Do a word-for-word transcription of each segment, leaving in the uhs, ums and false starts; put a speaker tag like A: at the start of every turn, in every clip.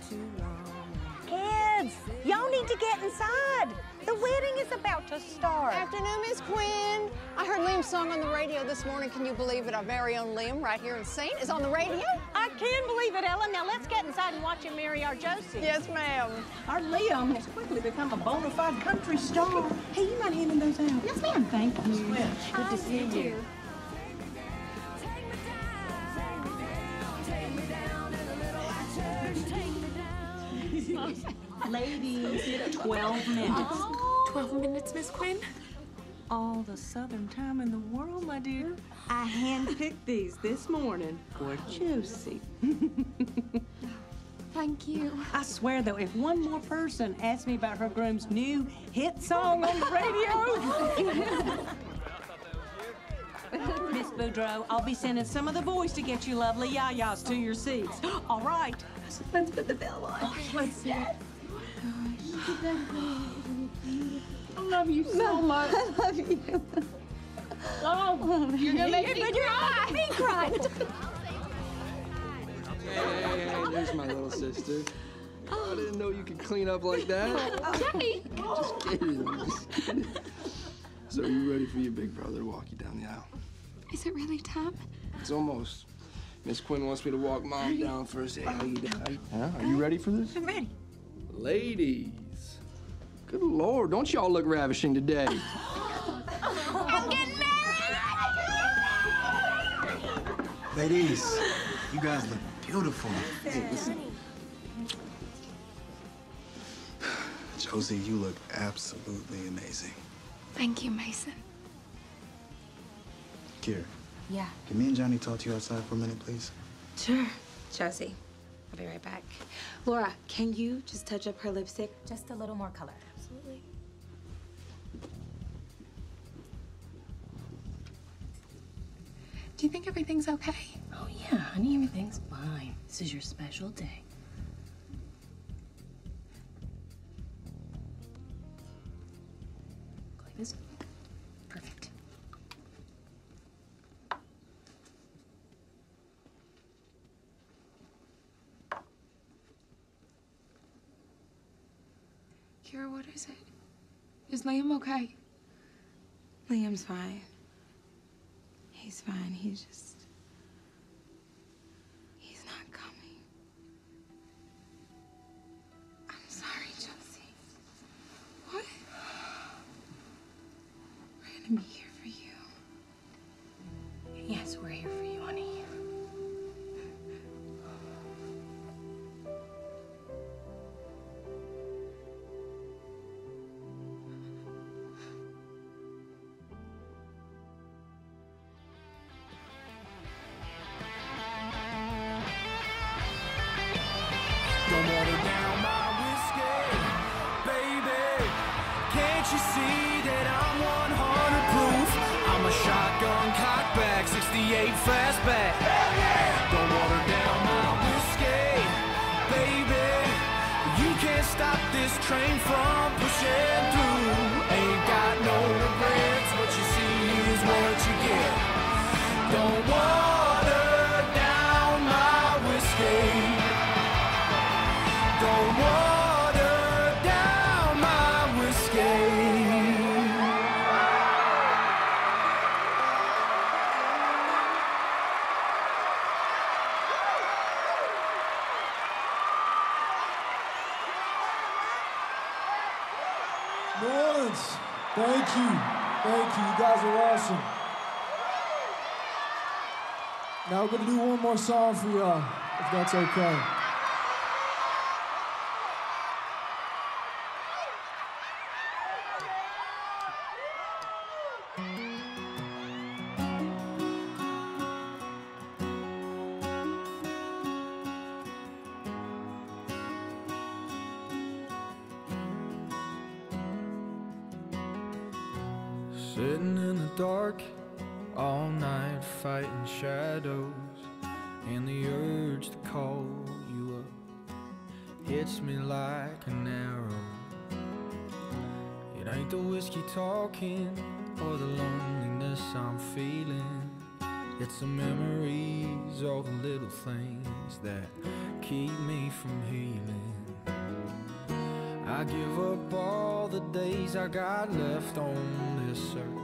A: Kids, y'all need to get inside. The wedding is about to start.
B: Afternoon, Miss Quinn. I heard Liam's song on the radio this morning. Can you believe it? Our very own Liam, right here in Saint, is on the radio.
A: I can believe it, Ellen. Now let's get inside and watch him marry our Josie.
B: Yes, ma'am.
C: Our Liam has quickly become a bona fide country star. Hey, you mind handing those out?
A: Yes, ma'am.
C: Thank you.
A: Good to see you.
C: Ladies, twelve minutes.
D: Oh. twelve minutes, Miss Quinn?
C: All the southern time in the world, my dear. I handpicked these this morning for Josie.
D: Thank you.
C: I swear, though, if one more person asks me about her groom's new hit song on the radio... Miss Boudreaux, I'll be sending some of the boys to get you lovely yayas to your seats. All right.
D: Let's put the bell on.
C: Oh, let's see it.
D: I love you so much.
C: I love you.
D: Oh, you're gonna make me cry. Me cry.
E: Hey, hey, hey, there's my little sister. Oh, I didn't know you could clean up like that.
D: Daddy.
E: Just kidding, just kidding. So are you ready for your big brother to walk you down the aisle?
D: Is it really time?
E: It's almost. Miss Quinn wants me to walk Mom down first. Hey, how you doing? Huh? Are you ready for this?
C: I'm ready.
E: Ladies. Good Lord, don't y'all look ravishing today.
D: I'm getting married!
F: Ladies, you guys look beautiful. Hey, listen. Josie, you look absolutely amazing.
D: Thank you, Mason.
F: Kira.
G: Yeah.
F: Can me and Johnny talk to you outside for a minute, please?
G: Sure. Josie, I'll be right back. Laura, can you just touch up her lipstick? Just a little more color. Absolutely.
D: Do you think everything's okay?
H: Oh, yeah, honey, everything's fine. This is your special day. Go like this. Perfect.
D: Kira, what is it? Is Liam okay?
G: Liam's fine. He's fine. He's just... He's not coming. I'm sorry, Josie.
D: What?
G: We're gonna be here for you.
H: Yes, we're here for you, honey.
I: Don't water down my whiskey, baby. Can't you see that I'm one hundred proof? I'm a shotgun cockback, sixty-eight fastback. Don't water down my whiskey, baby. You can't stop this train from pushing through. Ain't got no regrets. What you see is what you get. Don't water down my whiskey. Don't water down my whiskey.
J: New Orleans, thank you. Thank you. You guys are awesome. Now we're going to do one more song for y'all, if that's okay.
I: Sitting in the dark all night, fighting shadows, and the urge to call you up hits me like an arrow. It ain't the whiskey talking or the loneliness I'm feeling. It's the memories, all the little things that keep me from healing. I give up all the days I got left on this earth.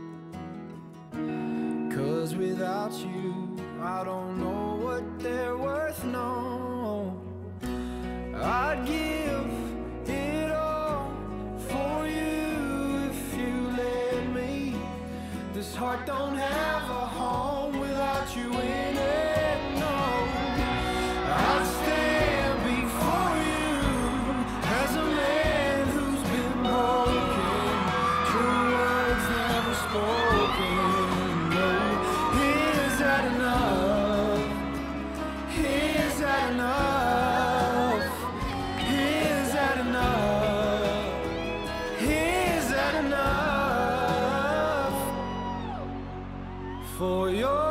I: 'Cause without you, I don't know what they're worth, no. I'd give it all for you if you let me. This heart don't have a home without you in it, no. I'd stand before you as a man who's been broken, true words never spoken, no. Is that enough? Is that enough? Is that enough? Is that enough for your love?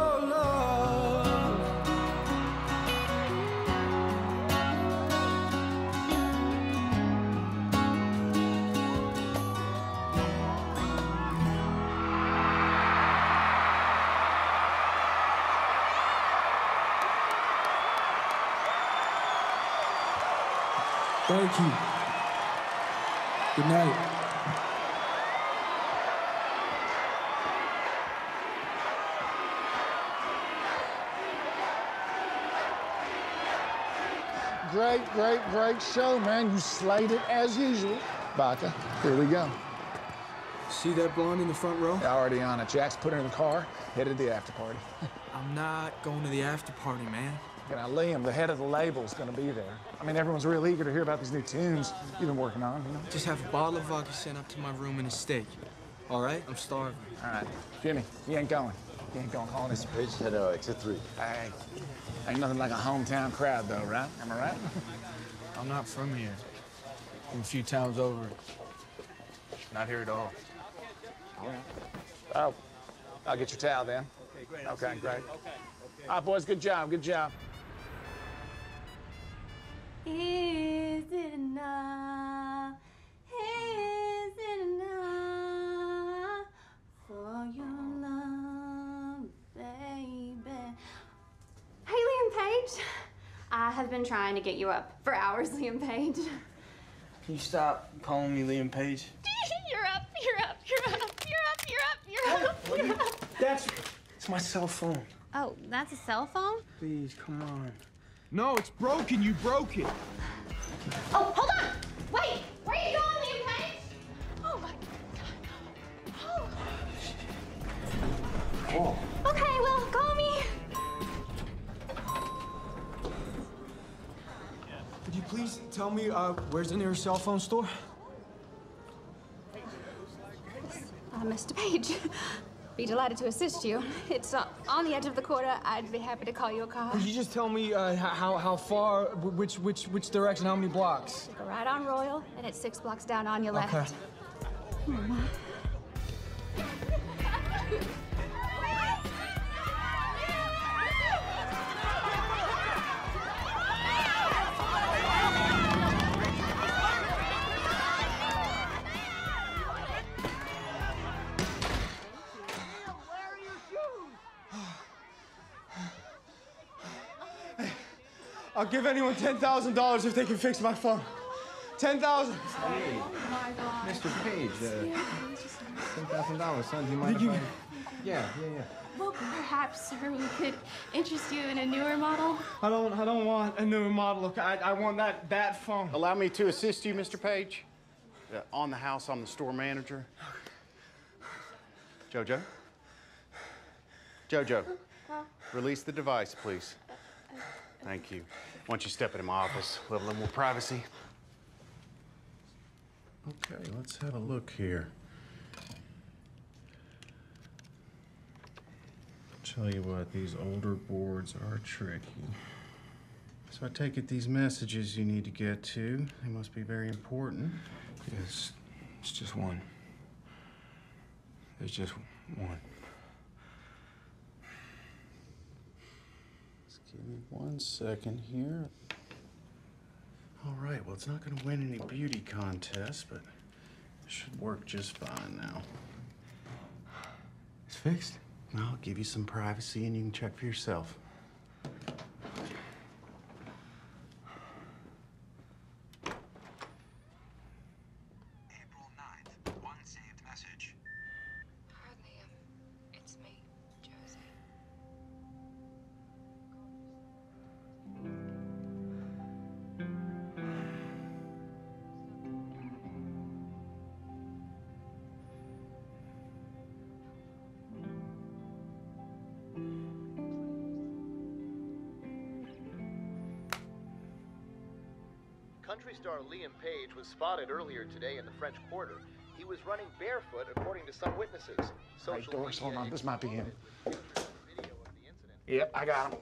J: Thank you. Good night.
K: Great, great, great show, man. You slayed it as usual. Baca, here we go.
E: See that blonde in the front row?
K: Already on it. Jack's put her in the car, headed to the after party.
E: I'm not going to the after party, man.
K: Now, Liam, the head of the label, is going to be there. I mean, everyone's real eager to hear about these new tunes you've been working on, you know?
E: Just have a bottle of vodka sent up to my room and a steak. All right? I'm starving.
K: All right. Jimmy, you ain't going. You ain't going home.
L: Mister Page said uh, exit three.
K: Hey, ain't nothing like a hometown crowd, though, right? Am I right?
E: I'm not from here. From a few towns over. Not here at all.
K: All right. Oh, I'll get your towel then. Okay, great. Okay, great. Okay. All right, boys, good job, good job.
M: Is it enough? Is it enough for your love, baby? Hey, Liam Page. I have been trying to get you up for hours, Liam Page.
E: Can you stop calling me Liam Page?
M: You're up, you're up, you're up, you're up, you're up, you're up, you're up.
E: That's it's my cell phone.
M: Oh, that's a cell phone?
E: Please, come on. No, it's broken. You broke it.
M: Oh, hold on! Wait! Where are you going, Liam Page? Oh, my God. Oh.
E: Oh.
M: Okay, well, call me.
E: Could you please tell me uh, where's the nearest cell phone store?
M: Uh, Mister Page, be delighted to assist you. It's uh, on the edge of the quarter. I'd be happy to call you a car.
E: Could you just tell me uh, how how far, which which which direction, how many blocks?
M: Go right on Royal, and it's six blocks down on your left.
E: Okay.
M: Hmm.
E: I'll give anyone ten thousand dollars if they can fix my phone. ten thousand dollars.
F: Hey,
M: Oh my God.
F: Mister Page, uh, ten thousand dollars, son. Do you mind if
E: you...
F: I... Yeah, yeah, yeah.
D: Well, perhaps, sir, we could interest you in a newer model.
E: I don't, I don't want a newer model. Look, I, I want that, that phone.
N: Allow me to assist you, Mister Page. Uh, on the house, I'm the store manager. Jojo? Jojo, release the device, please. Thank you. Why don't you step into my office? We'll have a little more privacy.
L: Okay, let's have a look here. Tell you what, these older boards are tricky. So I take it these messages you need to get to, they must be very important.
E: Yes, it's just one. There's just one.
L: Give me one second here. All right, well, it's not gonna win any beauty contests, but it should work just fine now.
E: It's fixed?
L: I'll give you some privacy and you can check for yourself.
O: Country star Liam Page was spotted earlier today in the French Quarter. He was running barefoot, according to some witnesses.
K: Hey, Doris, hold on. This might be him. Yep, I got him.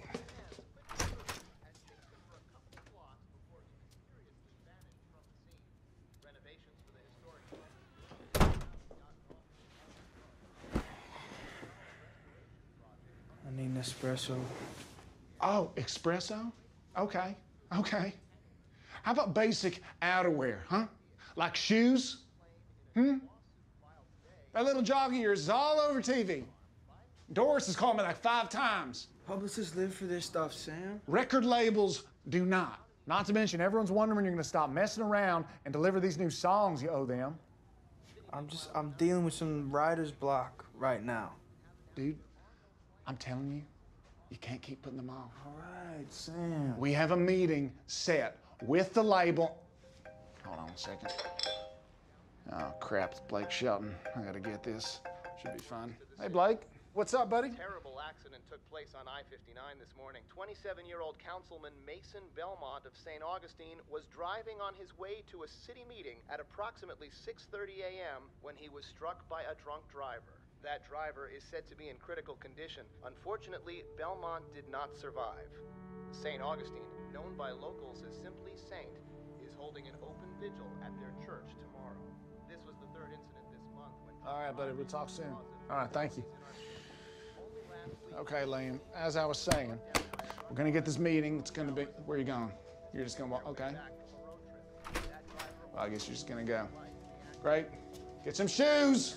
E: I need an espresso.
K: Oh, espresso? Okay, okay. How about basic outerwear, huh? Like shoes? Hmm? That little jog of yours is all over T V. Doris has called me like five times.
E: Publicists live for this stuff, Sam.
K: Record labels do not. Not to mention, everyone's wondering when you're gonna stop messing around and deliver these new songs you owe them.
E: I'm just, I'm dealing with some writer's block right now.
K: Dude, I'm telling you, you can't keep putting them off.
E: All right, Sam.
K: We have a meeting set with the label. Hold on a second. Oh, crap, it's Blake Shelton. I gotta get this. Should be fun. Hey, Blake. What's up, buddy?
O: A terrible accident took place on I fifty-nine this morning. twenty-seven-year-old Councilman Mason Belmont of Saint Augustine was driving on his way to a city meeting at approximately six thirty a m when he was struck by a drunk driver. That driver is said to be in critical condition. Unfortunately, Belmont did not survive. Saint Augustine, known by locals as simply Saint, is holding an open vigil at their church tomorrow. This was the third incident this month when...
K: All right, buddy, we'll talk soon. All right, thank you. Okay, Liam, as I was saying, we're gonna get this meeting. It's gonna be, where are you going? You're just gonna walk, okay. Well, I guess you're just gonna go. Great, get some shoes.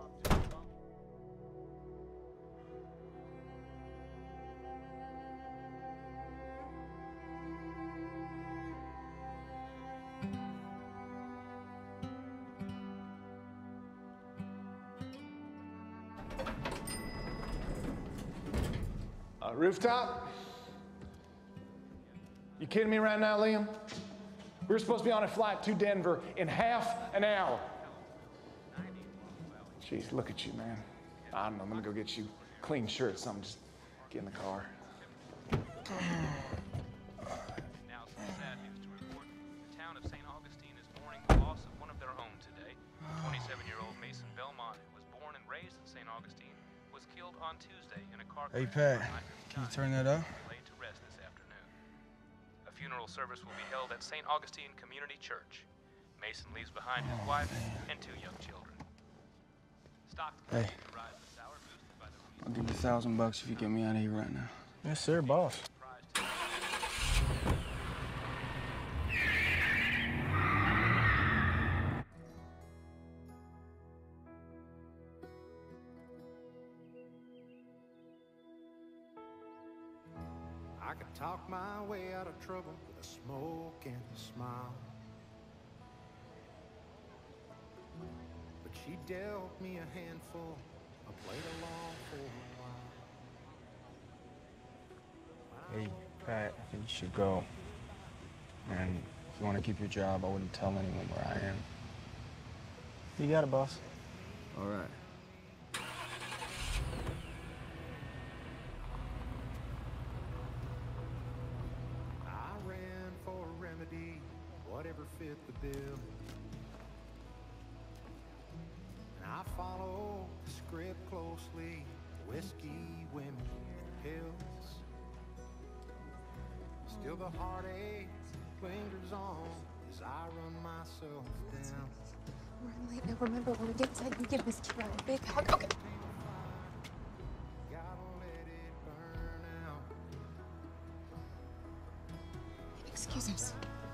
K: Uh, rooftop? You kidding me right now, Liam? We were supposed to be on a flight to Denver in half an hour. Jeez, look at you, man. I don't know, I'm gonna go get you a clean shirt, something, just get in the car.
P: Now, some sad news to report. The town of Saint Augustine is mourning the loss of one of their own today. twenty-seven-year-old Mason Belmont, who was born and raised in Saint Augustine, was killed on Tuesday in a car crash.
E: Hey, Pat, can you turn that up?
P: Laid to rest this afternoon. A funeral service will be held at Saint Augustine Community Church. Mason leaves behind his wife and two young children.
E: Hey, I'll give you a thousand bucks if you get me out of here right now.
Q: Yes, sir, boss.
I: I could talk my way out of trouble with a smoke and a smile. But she dealt me a handful, I played along for a while.
E: Hey, Pat, I think you should go. And if you want to keep your job, I wouldn't tell anyone where I am.
Q: You got it, boss.
E: All right.
I: I ran for a remedy, whatever fit the bill. And I followed the script closely, whiskey, women, pills. Still the heartache lingers on as I run myself down.
G: We're late now. Remember, when we get inside, you give Miss Kira a big hug. Okay.
I: Gotta let it burn out.
G: Excuse us.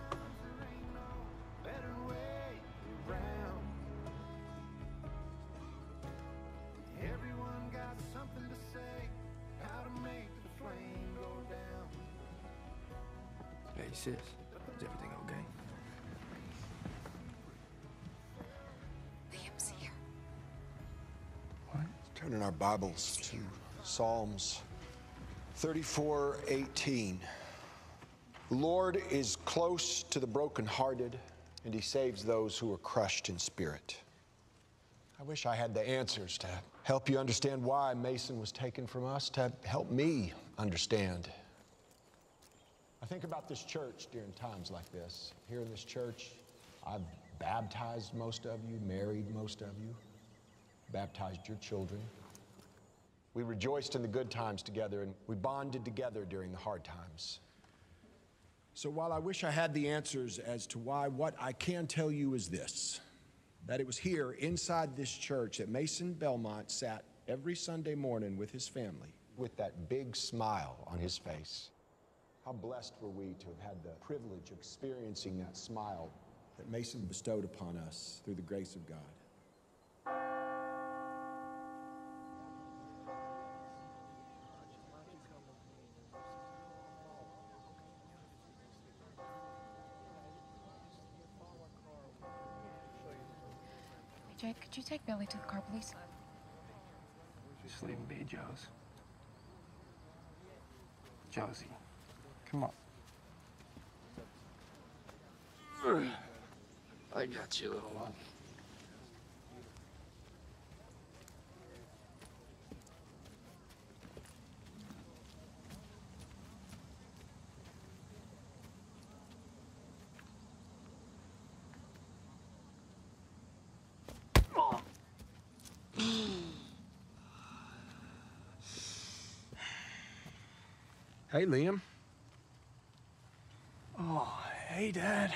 I: Better way around. Everyone got something to say, how to make the flame go down.
E: Hey, sis, is everything okay?
G: Liam's here.
R: Turning our Bibles to Psalms thirty-four eighteen. The Lord is close to the brokenhearted, and he saves those who are crushed in spirit. I wish I had the answers to help you understand why Mason was taken from us, to help me understand. I think about this church during times like this. Here in this church, I've baptized most of you, married most of you, baptized your children. We rejoiced in the good times together, and we bonded together during the hard times. So while I wish I had the answers as to why, what I can tell you is this, that it was here inside this church that Mason Belmont sat every Sunday morning with his family with that big smile on his face. How blessed were we to have had the privilege of experiencing that smile that Mason bestowed upon us through the grace of God.
D: Hey, Jake, could you take Billy to the car, please?
E: Just leave him be, Josie. Josie, come on. I got you, little one. Hey, Liam.
L: Oh, hey, Dad.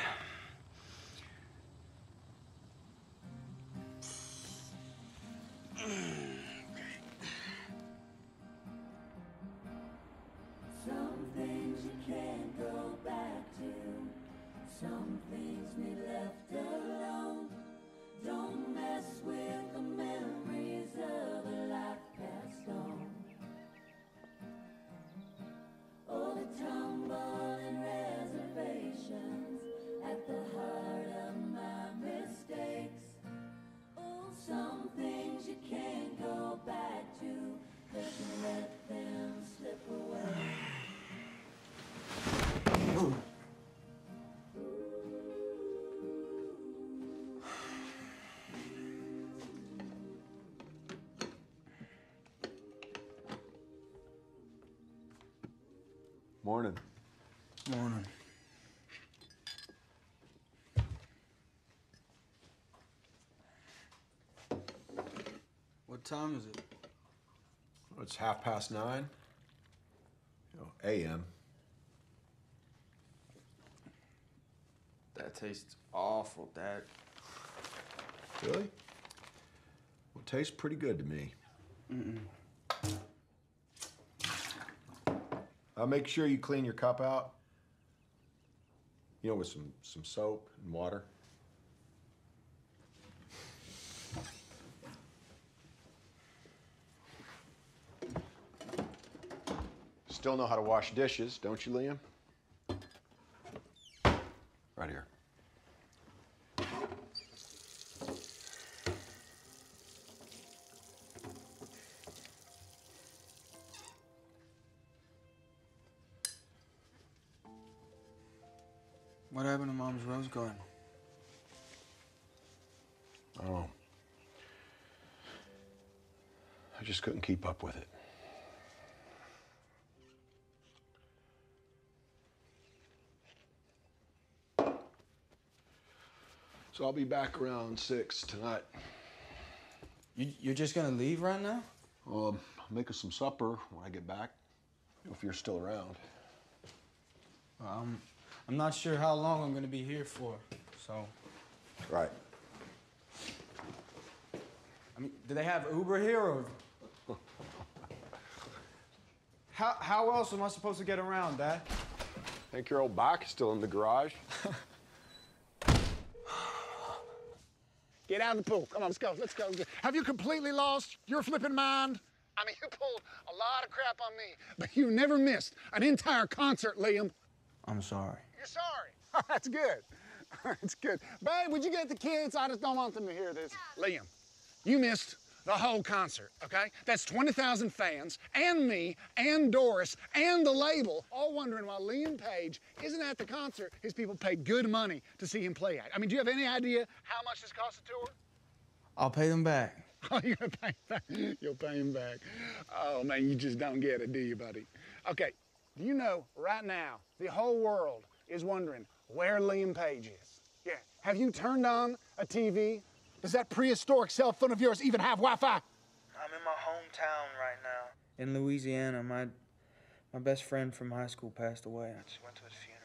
I: Some things you can't go back to. Some things need left alone. Don't mess with the memories of a life passed on. Oh, the tumble and reservations at the heart of my mistakes. Oh, some things you can't go back to, 'cause you let them slip away.
R: Morning.
L: Morning. What time is it?
R: Well, it's half past nine. You know, A M
E: That tastes awful, Dad.
R: Really? Well, it tastes pretty good to me.
L: Mm-mm.
R: Uh, make sure you clean your cup out. You know, with some, some soap and water. Still know how to wash dishes, don't you, Liam? Right here.
L: What happened to Mom's rose garden?
R: Oh. I just couldn't keep up with it. So I'll be back around six tonight.
L: You, you're just gonna leave right now?
R: Um, I'll make us some supper when I get back, if you're still around.
L: Well, I'm, I'm not sure how long I'm gonna be here for, so.
R: Right.
L: I mean, do they have Uber here, or? how, how else am I supposed to get around, Dad?
R: Think your old bike is still in the garage?
K: Get out of the pool. Come on, let's go, let's go. Have you completely lost your flipping mind? I mean, you pulled a lot of crap on me, but you never missed an entire concert, Liam.
L: I'm sorry.
K: You're sorry. That's good. That's good. Babe, would you get the kids? I just don't want them to hear this. Liam, you missed the whole concert, okay? That's twenty thousand fans, and me, and Doris, and the label, all wondering why Liam Page isn't at the concert his people paid good money to see him play at. I mean, do you have any idea how much this cost a tour?
L: I'll pay them back.
K: Oh, you're gonna pay him back. You'll pay him back. Oh, man, you just don't get it, do you, buddy? Okay, Do you know right now the whole world is wondering where Liam Page is? Yeah. Have you turned on a T V? Does that prehistoric cell phone of yours even have Wi-Fi?
S: I'm in my hometown right now.
T: In Louisiana, my my best friend from high school passed away.
S: I just went to his funeral.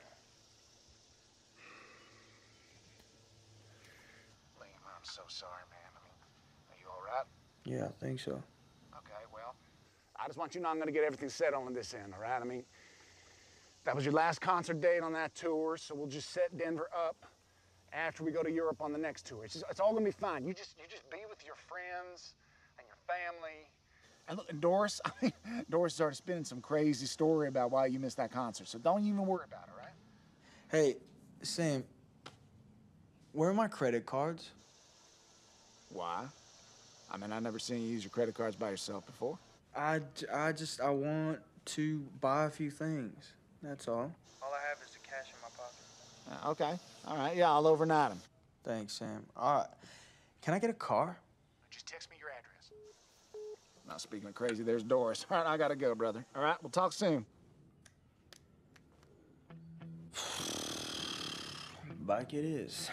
K: Liam, I'm so sorry, man. I mean, are you all right?
T: Yeah, I think so.
K: Okay, well, I just want you to know I'm going to get everything settled on this end, all right? I mean, that was your last concert date on that tour, so we'll just set Denver up after we go to Europe on the next tour. It's, just, it's all going to be fine. You just, you just be with your friends and your family. And look, and Doris, I mean, Doris started spinning some crazy story about why you missed that concert, so don't even worry about it, all right?
T: Hey, Sam, where are my credit cards?
K: Why? I mean, I've never seen you use your credit cards by yourself before.
T: I, I just, I want to buy a few things. That's all.
S: All I have is the cash in my pocket.
K: Uh, okay. All right. Yeah, I'll overnight them.
T: Thanks, Sam. All right. Can I get a car?
K: Just text me your address. Now, speaking of crazy, there's Doris. All right, I gotta go, brother. All right, we'll talk soon.
T: Bike it is.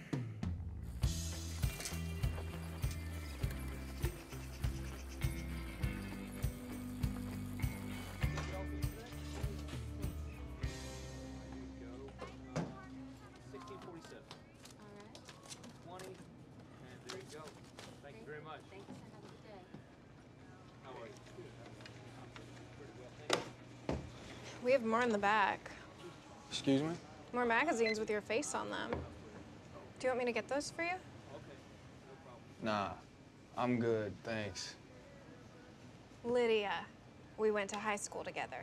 U: We have more in the back.
T: Excuse me?
U: More magazines with your face on them. Do you want me to get those for you?
T: Nah, I'm good, thanks.
U: Lydia. We went to high school together.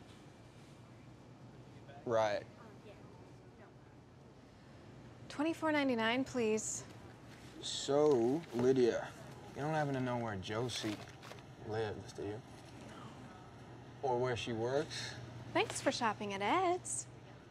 T: Right.
U: twenty-four ninety-nine, please.
T: So, Lydia, you don't happen to know where Josie lives, do you? Or where she works?
U: Thanks for shopping at Ed's.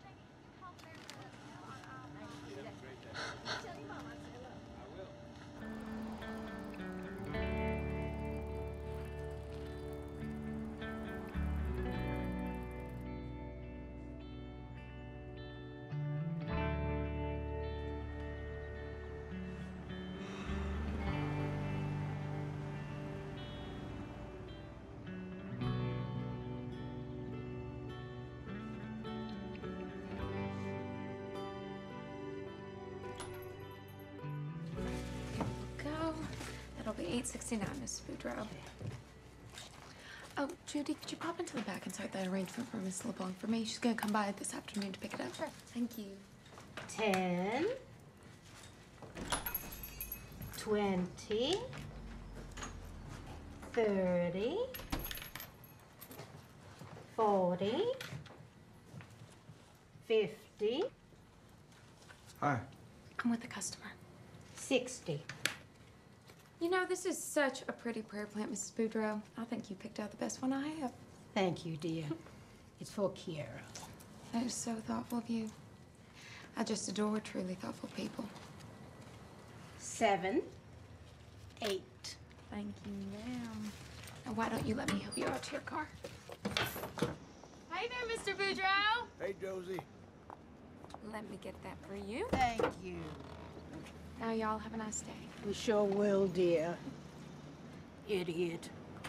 G: That'll be eight sixty-nine, Miss Boudreaux. Oh, Judy, could you pop into the back and start that arrangement for Miss LeBlanc for me? She's gonna come by this afternoon to pick it up. Sure. Thank you.
A: Ten. Twenty. Thirty. Forty. Fifty.
T: Hi.
G: I'm with the customer.
A: Sixty.
G: You know, this is such a pretty prayer plant, Missus Boudreaux. I think you picked out the best one I have.
A: Thank you, dear. It's for Kiara.
G: That is so thoughtful of you. I just adore truly thoughtful people.
A: Seven. Eight.
G: Thank you, ma'am. Now, why don't you let me help you out to your car? Hi there, Mister Boudreaux.
F: Hey, Josie.
G: Let me get that for you.
A: Thank you.
G: Now, y'all have a nice day.
A: We sure will, dear. Idiot.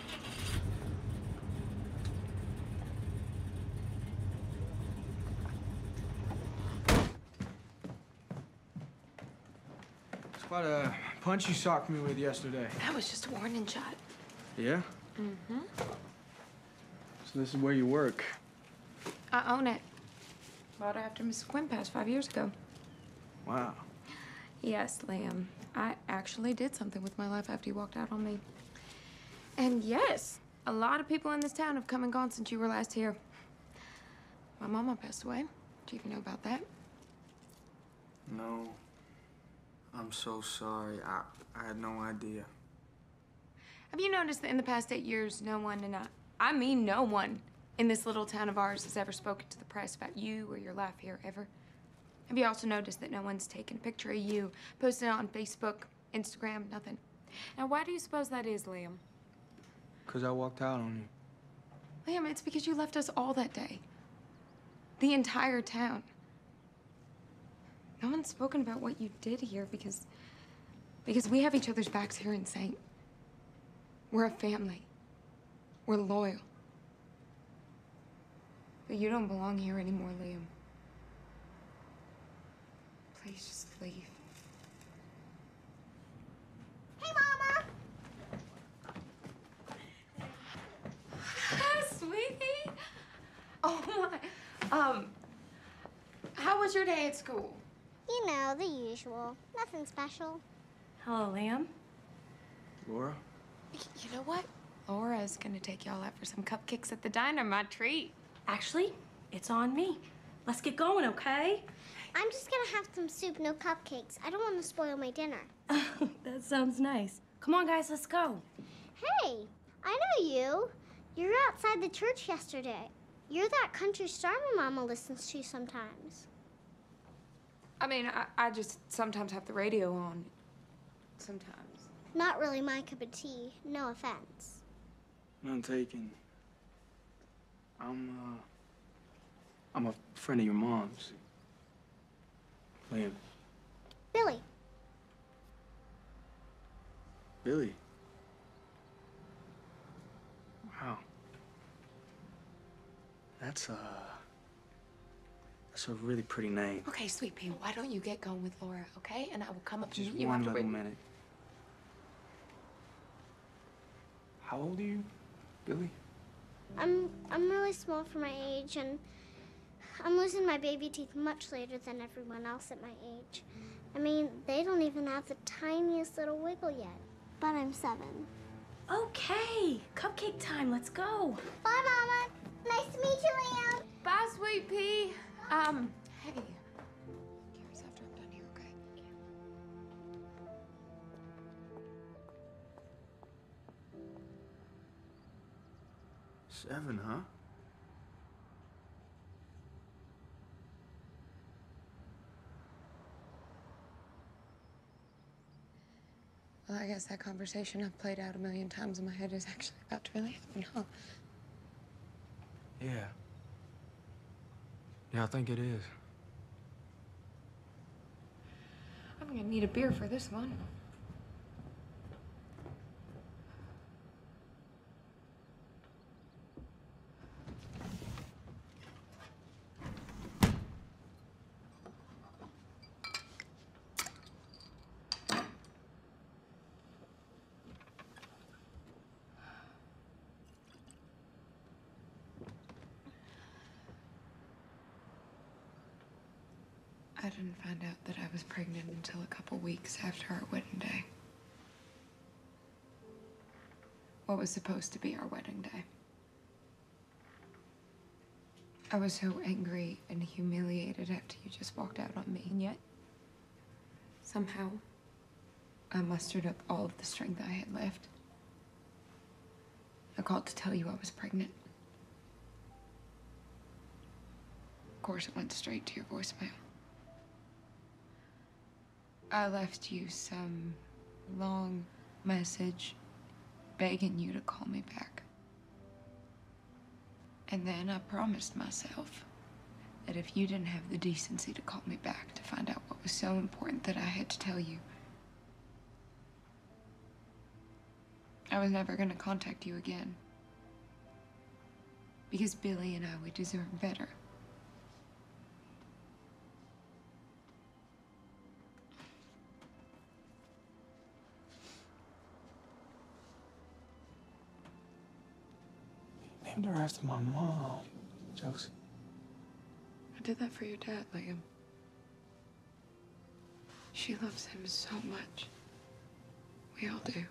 T: It's quite a punch you socked me with yesterday.
G: That was just a warning shot.
T: Yeah?
G: Mm-hmm.
T: So this is where you work.
G: I own it. Bought it after Missus Quinn passed five years ago.
T: Wow.
G: Yes, Liam. I actually did something with my life after you walked out on me. And yes, a lot of people in this town have come and gone since you were last here. My mama passed away. Do you even know about that?
T: No. I'm so sorry. I, I had no idea.
G: Have you noticed that in the past eight years, no one, and I, I mean no one, in this little town of ours has ever spoken to the press about you or your life here, ever? Have you also noticed that no one's taken a picture of you, posted it on Facebook, Instagram, nothing? Now, why do you suppose that is, Liam?
T: Because I walked out on you.
G: Liam, it's because you left us all that day. The entire town. No one's spoken about what you did here because... because we have each other's backs here in Saint. We're a family. We're loyal. But you don't belong here anymore, Liam. Please just leave.
A: Hey, Mama!
G: Hi, sweetie. Oh, my. Um, how was your day at school?
B: You know, the usual. Nothing special.
H: Hello, Liam.
E: Laura?
G: You know what? Laura's gonna take y'all out for some cupcakes at the diner, my treat.
H: Actually, it's on me. Let's get going, okay?
B: I'm just gonna have some soup, no cupcakes. I don't want to spoil my dinner.
H: That sounds nice. Come on, guys, let's go.
B: Hey, I know you. You were outside the church yesterday. You're that country star my mama listens to sometimes.
G: I mean, I, I just sometimes have the radio on. Sometimes.
B: Not really my cup of tea. No offense.
T: None taken. I'm, uh... I'm a friend of your mom's. Liam.
B: Billy.
T: Billy? Wow. That's, uh... That's a really pretty name.
G: Okay, sweet pea, why don't you get going with Laura, okay? And I will come up to
T: Just
G: you
T: one
G: after
T: little
G: we-
T: minute. How old are you, Billy?
B: I'm I'm really small for my age, and I'm losing my baby teeth much later than everyone else at my age. I mean, they don't even have the tiniest little wiggle yet. But I'm seven.
H: Okay, cupcake time. Let's go.
B: Bye, Mama. Nice to meet you, Liam.
G: Bye, sweet pea. Um, hey. Carries after I'm done here, okay?
L: Seven, huh?
G: Well, I guess that conversation I've played out a million times in my head is actually about to really happen, huh?
E: Yeah. Yeah, I think it is.
G: I'm gonna need a beer for this one. I didn't find out that I was pregnant until a couple weeks after our wedding day. What was supposed to be our wedding day. I was so angry and humiliated after you just walked out on me, and yet, somehow, I mustered up all of the strength I had left. I called to tell you I was pregnant. Of course, it went straight to your voicemail. I left you some long message begging you to call me back. And then I promised myself that if you didn't have the decency to call me back to find out what was so important that I had to tell you, I was never gonna contact you again. Because Billy and I, we deserve better.
T: Named her after my mom, Josie.
G: I did that for your dad, Liam. She loves him so much. We all do.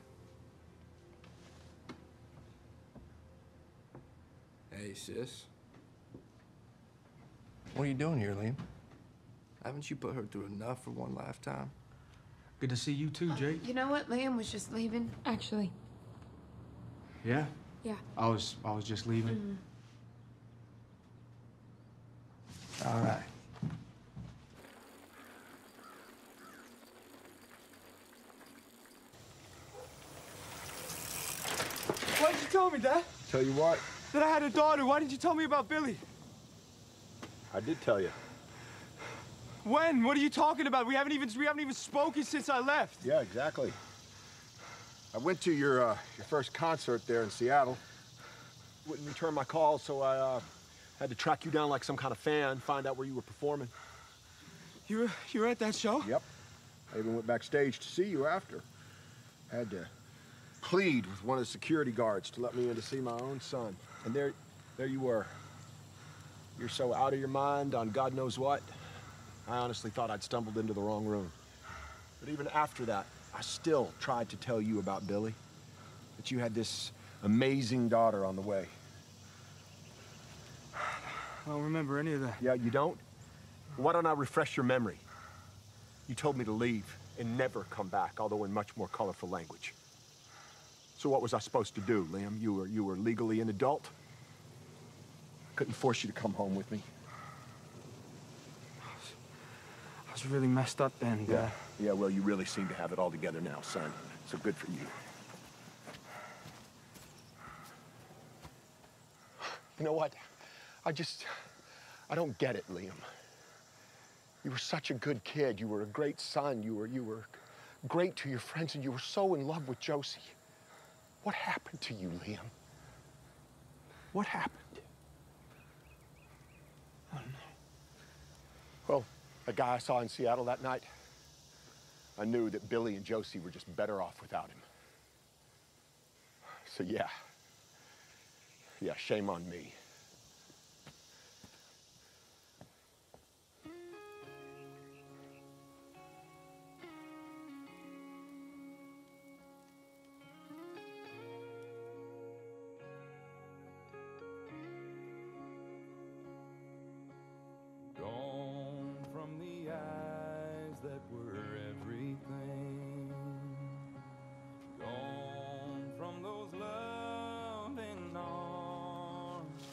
E: Hey, sis. What are you doing here, Liam? Haven't you put her through enough for one lifetime?
T: Good to see you too, Jake.
G: You know what? Liam was just leaving, actually.
L: Yeah?
G: Yeah.
L: I was I was just leaving.
G: Mm-hmm.
T: All right.
V: Why did you tell me, Dad?
R: Tell you what?
V: That I had a daughter. Why didn't you tell me about Billy?
R: I did tell you.
C: When? What are you talking about? We haven't even we haven't even spoken since I left.
R: Yeah, exactly. I went to your uh, your first concert there in Seattle. Wouldn't return my call, so I uh, had to track you down like some kind of fan, find out where you were performing.
C: You were you were at that show?
R: Yep. I even went backstage to see you after. Had to plead with one of the security guards to let me in to see my own son. And there, there you were. You're so out of your mind on God knows what. I honestly thought I'd stumbled into the wrong room. But even after that, I still tried to tell you about Billy. That you had this amazing daughter on the way.
C: I don't remember any of that.
R: Yeah, you don't? Why don't I refresh your memory? You told me to leave and never come back, although in much more colorful language. So what was I supposed to do, Liam? You were, you were legally an adult? Couldn't force you to come home with me.
C: I was really messed up then,
R: Yeah.
C: Dad.
R: Yeah, well, you really seem to have it all together now, son. So good for you. You know what? I just, I don't get it, Liam. You were such a good kid. You were a great son. You were, you were great to your friends, and you were so in love with Josie. What happened to you, Liam? What happened?
C: I don't know.
R: Well, the guy I saw in Seattle that night, I knew that Billy and Josie were just better off without him. So yeah, yeah, shame on me.
I: Gone from the eyes that were everything. Gone from those loving arms.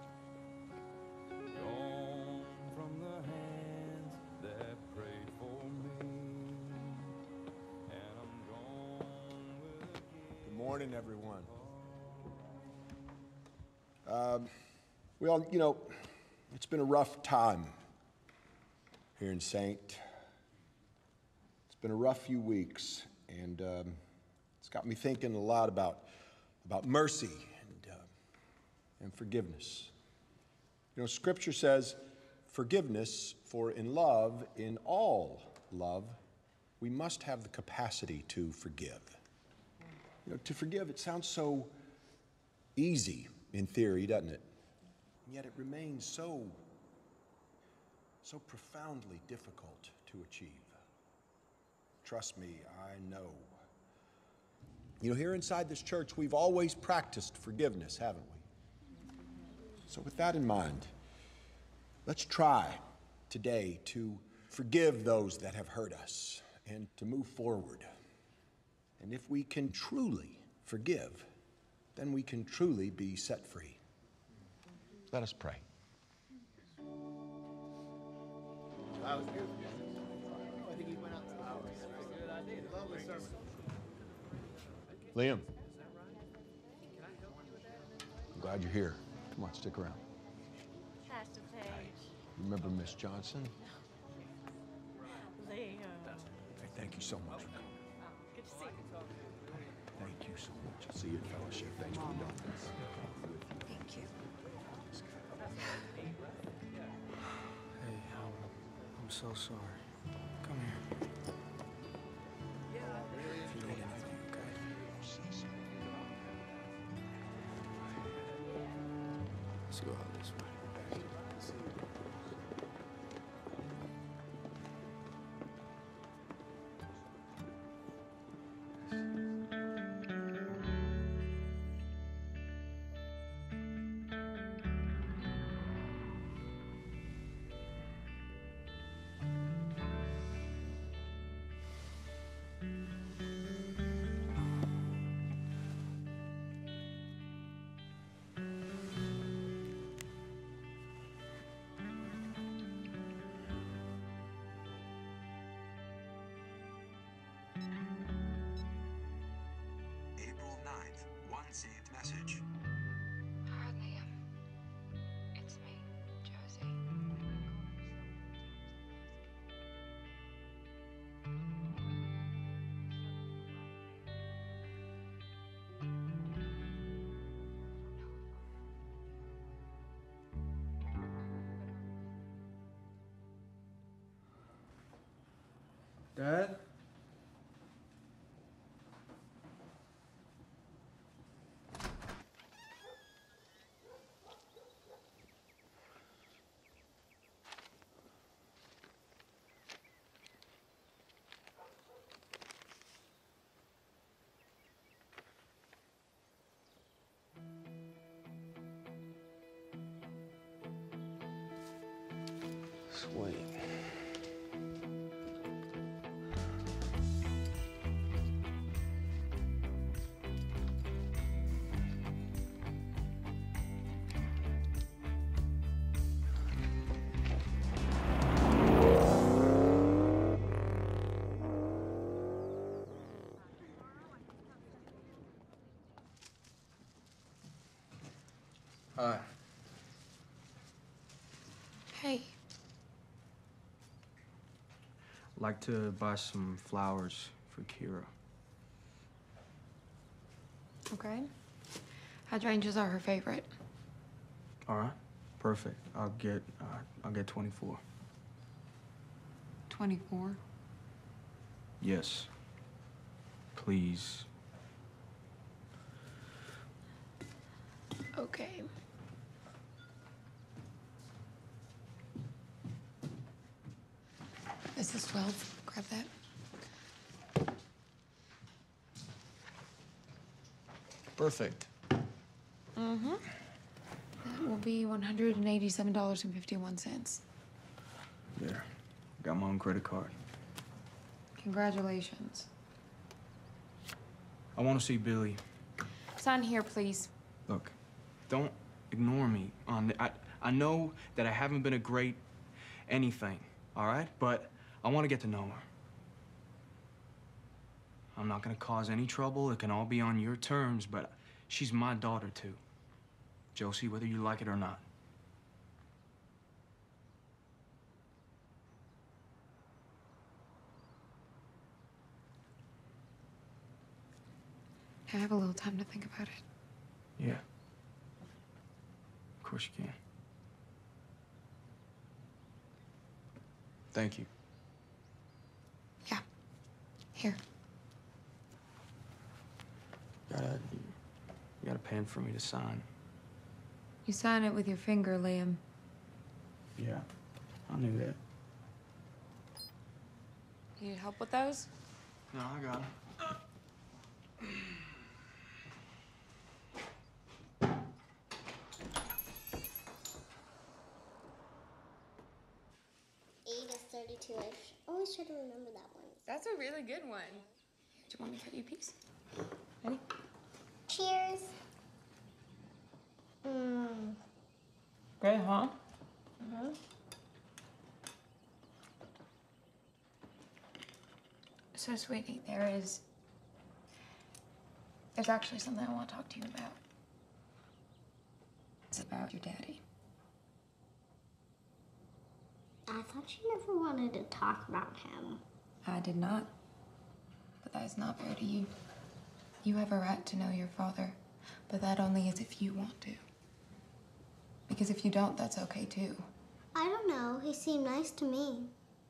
I: Gone from the hands that prayed for me. And I'm gone with a gift.
R: Good morning, everyone. Um, well, you know, it's been a rough time here in Saint. It's been a rough few weeks, and um, it's got me thinking a lot about, about mercy and, uh, and forgiveness. You know, Scripture says, forgiveness, for in love, in all love, we must have the capacity to forgive. You know, to forgive, it sounds so easy in theory, doesn't it? And yet it remains so, so profoundly difficult to achieve. Trust me, I know. You know, here inside this church, we've always practiced forgiveness, haven't we? So with that in mind, let's try today to forgive those that have hurt us and to move forward. And if we can truly forgive, then we can truly be set free. Let us pray.
O: That was beautiful. I think he went out to the house. Good idea. Lovely sermon.
R: Liam. I'm glad you're here. Come on, stick around.
V: Pastor Page.
R: Remember Miss Johnson?
V: Leo.
R: Hey, thank you so much.
V: Good to see you.
R: Thank you so much. I'll see you in fellowship. Thanks for the donuts.
V: Thank you.
C: Hey, I'm, I'm so sorry. Come here. If you need anything, okay? Let's go out this way.
W: April ninth, one saved message.
G: Hi, Liam. It's me, Josie.
E: Dad? Sweet. Hi.
G: Hey.
E: I'd like to buy some flowers for Kira.
G: Okay. Hydrangeas are her favorite.
E: All right. Perfect. I'll get, uh, I'll get twenty-four.
G: twenty-four?
E: Yes. Please.
G: Okay. This is twelve. Grab that.
E: Perfect.
G: Mm-hmm. That will be one hundred eighty-seven dollars and fifty-one cents.
E: There. Got my own credit card.
G: Congratulations.
E: I want to see Billy.
G: Sign here, please.
E: Look, don't ignore me on the, I, I know that I haven't been a great anything, all right? But I want to get to know her. I'm not going to cause any trouble. It can all be on your terms, but she's my daughter, too. Josie, whether you like it or not.
G: I have a little time to think about it.
E: Yeah. Of course you can. Thank you.
G: Yeah. Here.
E: Got a, you got a pen for me to sign?
G: You sign it with your finger, Liam.
E: Yeah, I knew that.
G: You need help with those?
E: No, I got it.
B: Eight is thirty-two-ish. Always try to remember that one.
G: That's a really good one. Do you want me to cut you a piece? Ready?
B: Cheers. Mmm.
G: Good, huh?
B: Mm-hmm.
G: So, sweetie, there is... There's actually something I want to talk to you about. It's about your daddy.
B: I thought you never wanted to talk about him.
G: I did not. But that is not fair to you. You have a right to know your father, but that only is if you want to. Because if you don't, that's okay too.
B: I don't know. He seemed nice to me.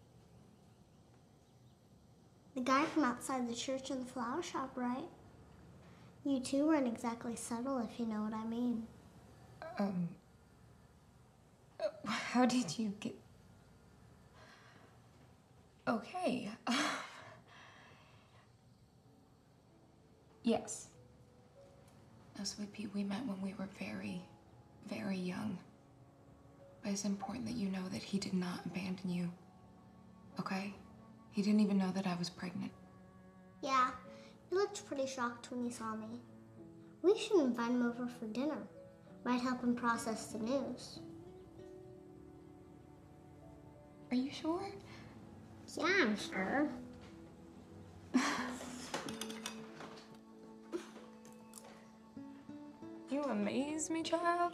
B: The guy from outside the church and the flower shop, right? You two weren't exactly subtle, if you know what I mean.
G: Um... How did you get... Okay. Yes. Now, Sweet Pea, we met when we were very, very young. But it's important that you know that he did not abandon you. Okay? He didn't even know that I was pregnant.
B: Yeah, he looked pretty shocked when he saw me. We should invite him over for dinner. Might help him process the news.
G: Are you sure?
B: Yeah, I'm sure.
G: You amaze me, child.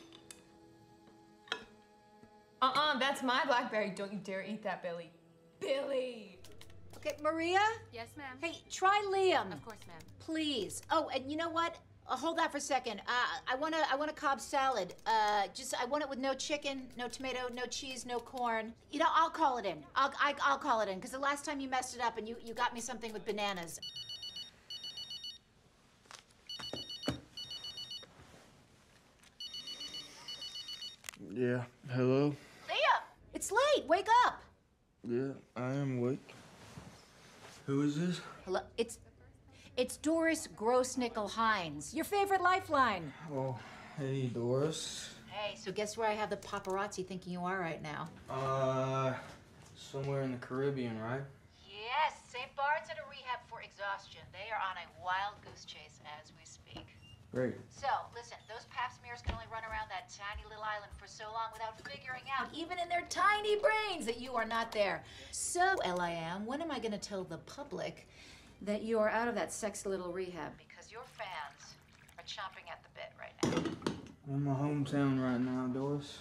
G: Uh-uh, that's my blackberry. Don't you dare eat that, Billy. Billy!
A: Okay, Maria?
J: Yes, ma'am.
A: Hey, try Liam.
J: Of course, ma'am.
A: Please. Oh, and you know what?
J: uh, hold that for a second. Uh, I want a, I want a Cobb salad. Uh, just, I want it with no chicken, no tomato, no cheese, no corn. You know, I'll call it in. I'll, I, I'll call it in, because the last time you messed it up and you, you got me something with bananas.
E: Yeah, hello?
J: Liam, it's late. Wake up.
E: Yeah, I am awake. Who is this?
J: Hello, it's, it's Doris Grossnickel-Hines, your favorite lifeline.
E: Oh, hey, Doris.
J: Hey, so guess where I have the paparazzi thinking you are right now?
E: Uh, somewhere in the Caribbean, right?
J: Yes, Saint Bart's at a rehab for exhaustion. They are on a wild goose chase as we speak.
E: Great.
J: So, listen, those pap smears can only run around that tiny little island for so long without figuring out, even in their tiny brains, that you are not there. So, L I M, when am I going to tell the public that you are out of that sexy little rehab? Because your fans are chomping at the bit right now.
E: I'm in my hometown right now, Doris.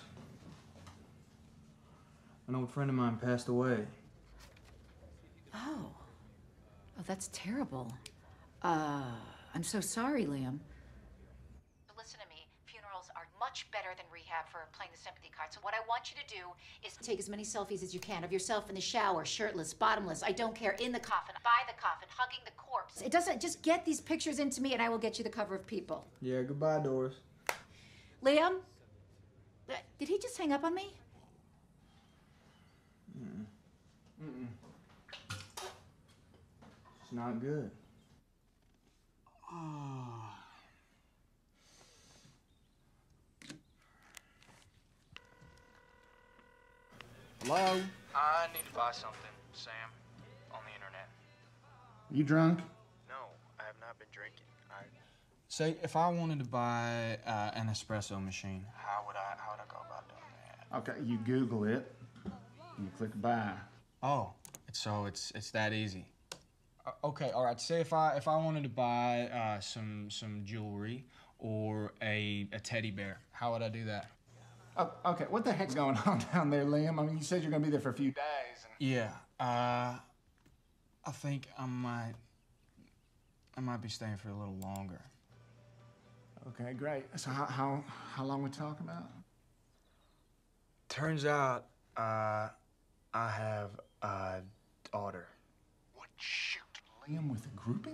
E: An old friend of mine passed away.
J: Oh. Oh, that's terrible. Uh, I'm so sorry, Liam. Listen to me, funerals are much better than rehab for playing the sympathy card. So what I want you to do is take as many selfies as you can of yourself in the shower, shirtless, bottomless, I don't care, in the coffin, by the coffin, hugging the corpse. It doesn't, just get these pictures into me and I will get you the cover of People.
E: Yeah, goodbye, Doris.
J: Liam? Uh, Did he just hang up on me?
E: Mm-mm. Mm-mm. It's not good.
L: Oh. Hello?
P: I need to buy something, Sam, on the internet.
K: You drunk?
P: No, I have not been drinking. I...
E: Say, if I wanted to buy uh, an espresso machine, how would I how would I go about doing that?
K: Okay, you Google it, and you click buy.
E: Oh, it's, so it's it's that easy. Uh, okay, all right. Say if I if I wanted to buy uh, some some jewelry or a a teddy bear, how would I do that?
K: Oh, okay, what the heck's going on down there, Liam? I mean, you said you're gonna be there for a few days. And...
E: Yeah, uh, I think I might I might be staying for a little longer.
K: Okay, great. So how how how long we talking about?
E: Turns out, uh, I have a daughter.
K: What, shoot, Liam with a groupie?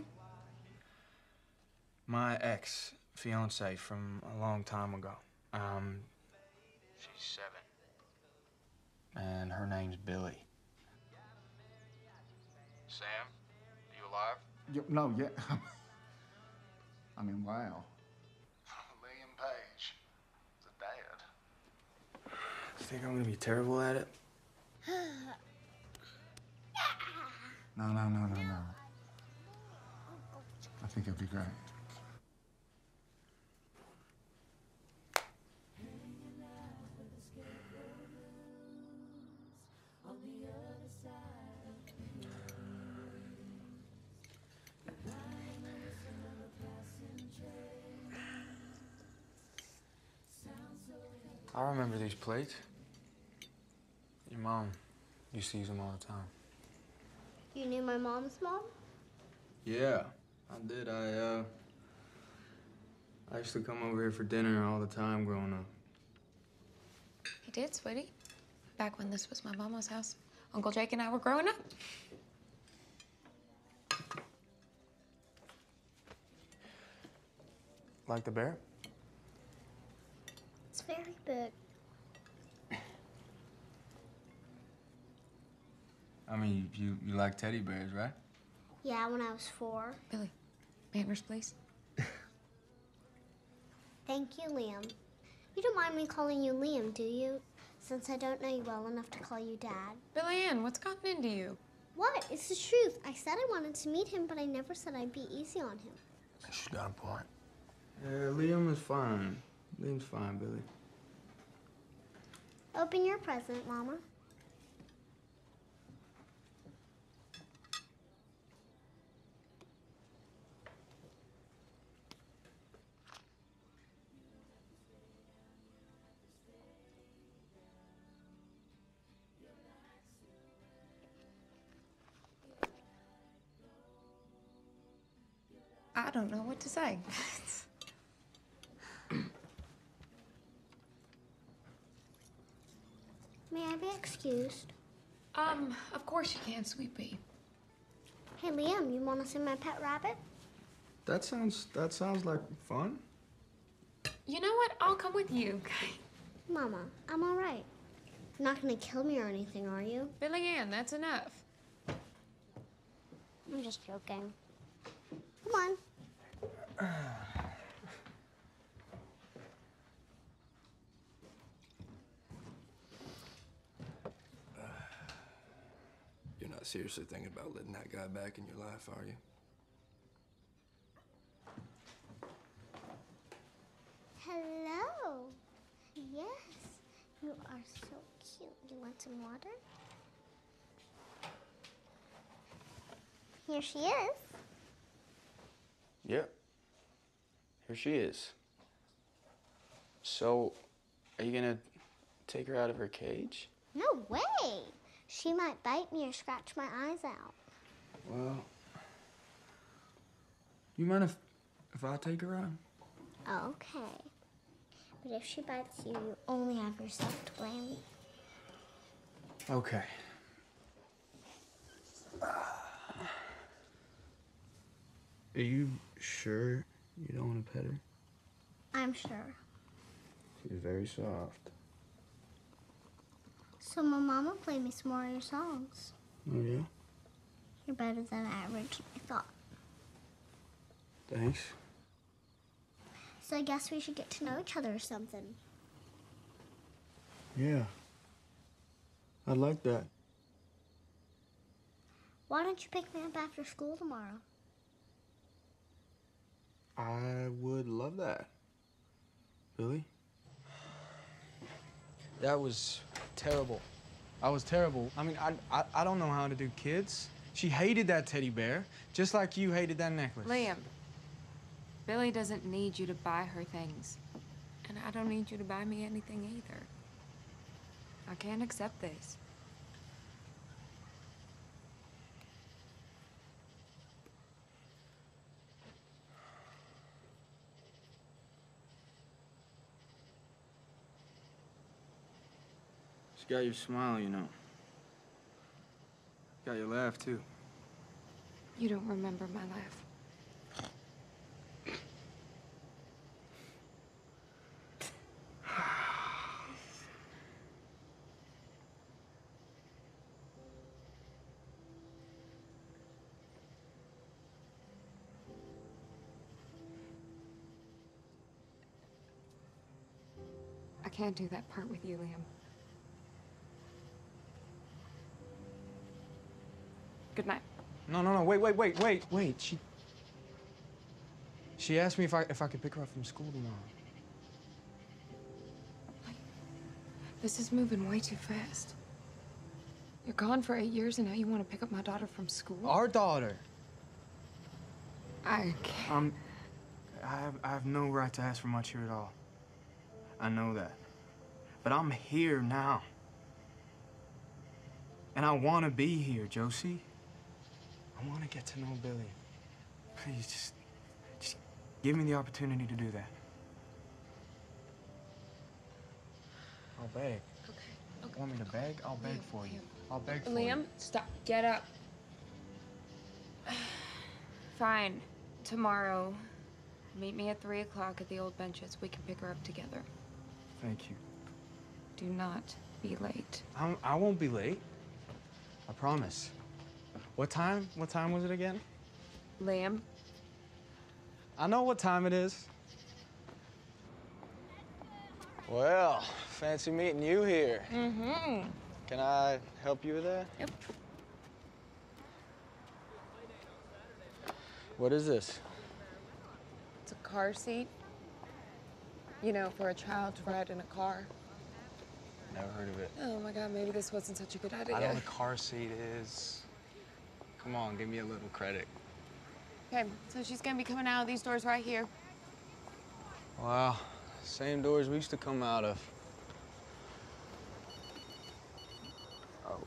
E: My ex-fiance from a long time ago. Um, she's seven. And her name's Billy.
P: Sam, are you alive?
K: Yo, no, yeah. I mean, wow. Liam Page is a dad.
E: You think I'm gonna be terrible at it?
K: No, no, no, no, no. I think it'll be great.
E: I remember these plates. Your mom used to use them all the time.
B: You knew my mom's mom?
E: Yeah, I did. I, uh... I used to come over here for dinner all the time growing up.
G: He did, sweetie. Back when this was my mama's house. Uncle Jake and I were growing up.
E: Like the bear?
B: It's very big.
E: I mean, you, you like teddy bears, right?
B: Yeah, when I was four.
G: Billy, manners, please.
B: Thank you, Liam. You don't mind me calling you Liam, do you? Since I don't know you well enough to call you Dad.
G: Billy Ann, what's gotten into you?
B: What? It's the truth. I said I wanted to meet him, but I never said I'd be easy on him.
E: She's got a point. Yeah, Liam is fine. Liam's fine, Billy.
B: Open your present, Mama.
G: I don't know what to say.
B: excused.
G: Um, of course you can, sweet pea.
B: Hey, Liam, you want to see my pet rabbit?
E: That sounds, that sounds like fun.
G: You know what? I'll come with you.
B: Mama, I'm all right. You're not going to kill me or anything, are you?
G: Billy Ann, that's enough.
B: I'm just joking. Come on.
M: You're not seriously thinking about letting that guy back in your life, are you?
B: Hello. Yes, you are so cute. You want some water? Here she is.
T: Yep. Here she is. So, are you gonna take her out of her cage?
B: No way. She might bite me or scratch my eyes out.
E: Well, you mind if, if I take her out?
B: Okay. But if she bites you, you only have yourself to blame.
E: Okay. Are you sure you don't want to pet her?
B: I'm sure.
E: She's very soft.
B: So my mama played me some more of your songs.
E: Oh, yeah?
B: You're better than I originally thought.
E: Thanks.
B: So I guess we should get to know each other or something.
E: Yeah. I'd like that.
B: Why don't you pick me up after school tomorrow?
E: I would love that. Billy?
T: That was terrible. I was terrible. I mean, I, I, I don't know how to do kids. She hated that teddy bear, just like you hated that necklace.
G: Liam, Billy doesn't need you to buy her things. And I don't need you to buy me anything either. I can't accept this.
T: She got your smile, you know. Got your laugh, too.
G: You don't remember my laugh. I can't do that part with you, Liam. Good night.
T: No, no, no, wait, wait, wait, wait, wait. She... She asked me if I, if I could pick her up from school tomorrow.
G: This is moving way too fast. You're gone for eight years and now you want to pick up my daughter from school?
T: Our daughter.
G: I can't.
T: Um, I have, I have no right to ask for much here at all. I know that. But I'm here now. And I want to be here, Josie. I want to get to know Billy. Please, just, just give me the opportunity to do that. I'll beg.
G: Okay. Okay.
T: Want me to beg? I'll beg
G: Liam,
T: for you.
G: Liam.
T: I'll beg for you.
G: Liam, stop. Get up. Fine. Tomorrow, meet me at three o'clock at the old benches. We can pick her up together.
T: Thank you.
G: Do not be late.
T: I'm, I won't be late. I promise. What time? What time was it again?
G: Liam.
T: I know what time it is. Well, fancy meeting you here.
G: Mm-hmm.
T: Can I help you with that?
G: Yep.
T: What is this?
G: It's a car seat. You know, for a child to ride in a car.
T: Never heard of it.
G: Oh my God, maybe this wasn't such a good idea.
T: I know what a car seat is. Come on, give me a little credit.
G: Okay, so she's gonna be coming out of these doors right here.
T: Wow, same doors we used to come out of. Oh.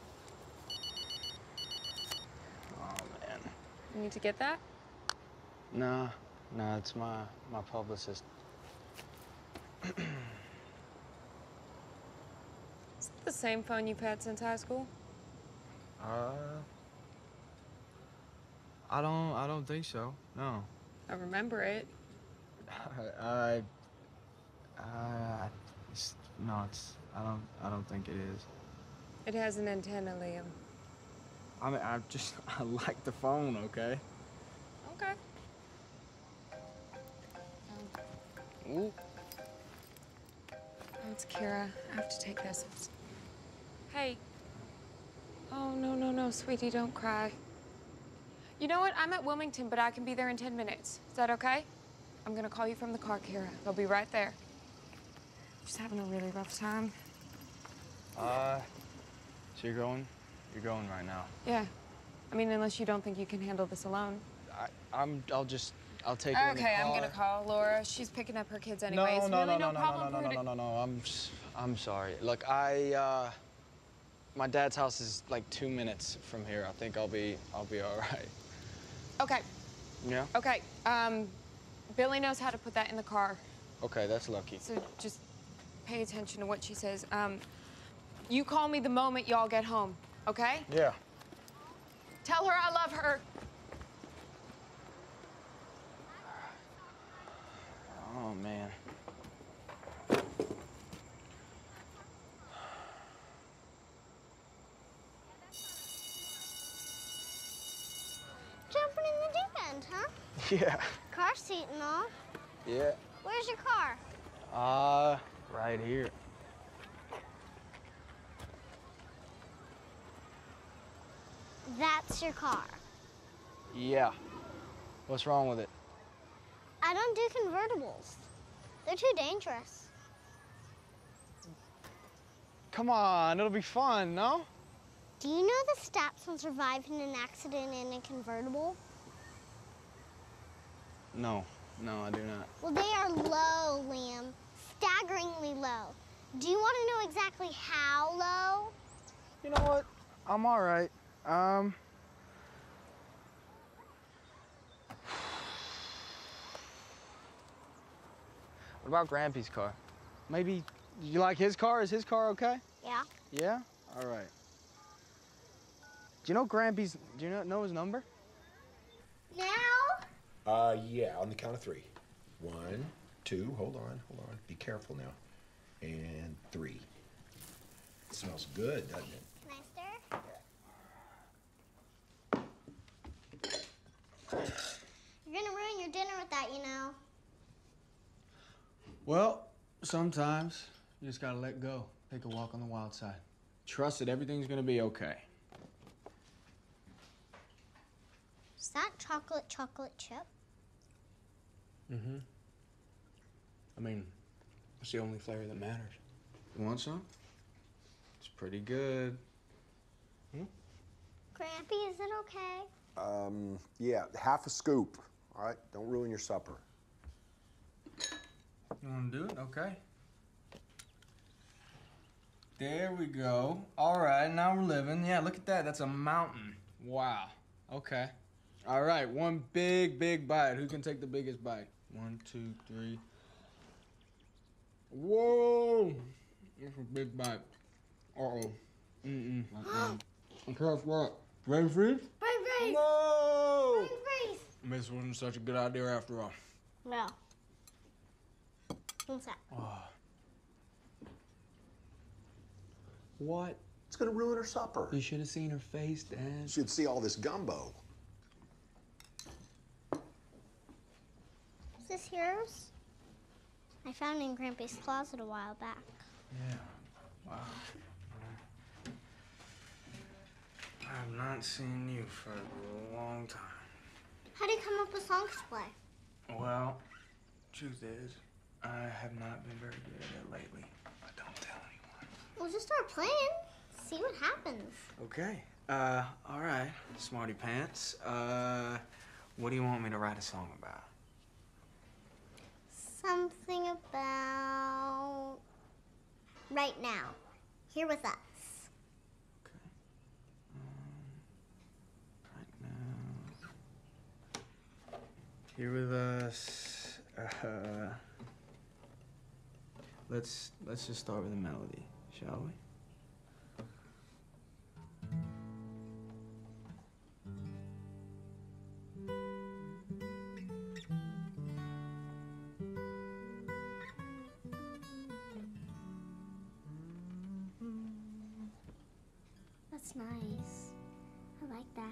T: Oh, man.
G: You need to get that?
T: Nah, nah, it's my, my publicist.
G: the same phone you've had since high school?
T: Uh, I don't, I don't think so, no.
G: I remember it.
T: I, I, I it's, no, it's, I don't, I don't think it is.
G: It has an antenna, Liam.
T: I mean, I just, I like the phone, okay?
G: Okay.
T: Ooh.
G: Oh, it's Kira. I have to take this. Hey. Oh, no, no, no, sweetie, don't cry. You know what? I'm at Wilmington, but I can be there in ten minutes. Is that okay? I'm gonna call you from the car, Kira. They'll be right there. Just having a really rough time.
T: Uh, so you're going? You're going right now?
G: Yeah. I mean, unless you don't think you can handle this alone.
T: I, I'm, I'll just, I'll take her in the
G: Okay,
T: car.
G: I'm gonna call Laura. She's picking up her kids anyways.
T: No, no,
G: really
T: no,
G: no,
T: no,
G: problem
T: no, no,
G: for her
T: no,
G: to-
T: no, no, no, I'm, s- I'm sorry. Look, I, uh, my dad's house is like two minutes from here. I think I'll be, I'll be all right.
G: Okay,
T: Yeah?
G: okay. Um, Billy knows how to put that in the car.
T: Okay, that's lucky.
G: So just pay attention to what she says. Um, you call me the moment y'all get home, okay?
T: Yeah.
G: Tell her I love her.
T: Oh, man.
B: Jumping in the deep end, huh?
T: Yeah.
B: Car seat and all.
T: Yeah.
B: Where's your car?
T: Uh, right here.
B: That's your car.
T: Yeah. What's wrong with it?
B: I don't do convertibles. They're too dangerous.
T: Come on, it'll be fun, no?
B: Do you know the stats on surviving an accident in a convertible?
T: No, no, I do not.
B: Well, they are low, Liam. Staggeringly low. Do you want to know exactly how low?
T: You know what? I'm all right. Um. What about Grampy's car? Maybe you like his car? Is his car okay?
B: Yeah.
T: Yeah? All right. Do you know Grampy's, do you know, know his number?
B: Now?
R: Uh, yeah, on the count of three. One, two, hold on, hold on. Be careful now. And three. It smells good, doesn't it?
B: Can I stir? You're gonna ruin your dinner with that, you know.
T: Well, sometimes you just gotta let go. Take a walk on the wild side. Trust that everything's gonna be okay.
B: Is that chocolate chocolate chip?
T: Mm-hmm. I mean, it's the only flavor that matters. You want some? It's pretty good. Hmm?
B: Grampy, is it okay?
R: Um, yeah, half a scoop. All right, don't ruin your supper.
T: You wanna do it? Okay. There we go. All right, now we're living. Yeah, look at that. That's a mountain. Wow. Okay. All right, one big, big bite. Who can take the biggest bite? One, two, three. Whoa! That's a big bite. Uh-oh. Mm-mm. Okay, guess what? Brain freeze?
B: Brain freeze!
T: No!
B: Brain freeze!
T: This wasn't such a good idea after all.
B: No. What's that?
T: Oh. What?
R: It's gonna ruin her supper.
T: You should have seen her face, Dad.
R: You should see all this gumbo.
B: Is this yours? I found it in Grampy's closet a while back.
T: Yeah. Wow. I've not seen you for a long time.
B: How do you come up with songs to play?
T: Well, truth is, I have not been very good at it lately. But don't tell anyone.
B: We'll just start playing. See what happens.
T: Okay. Uh, all right, smarty pants. Uh, what do you want me to write a song about?
B: Something about right now. Here with us.
T: Here with us. Uh, let's let's just start with a melody, shall we?
B: That's nice. I like that.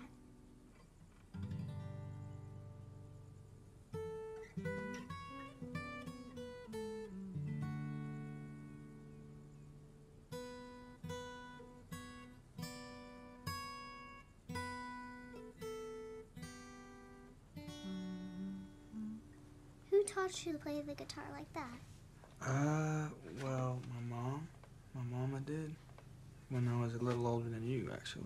B: Who taught you to play the guitar like that?
T: Uh, well, my mom. My mama did. When I was a little older than you, actually.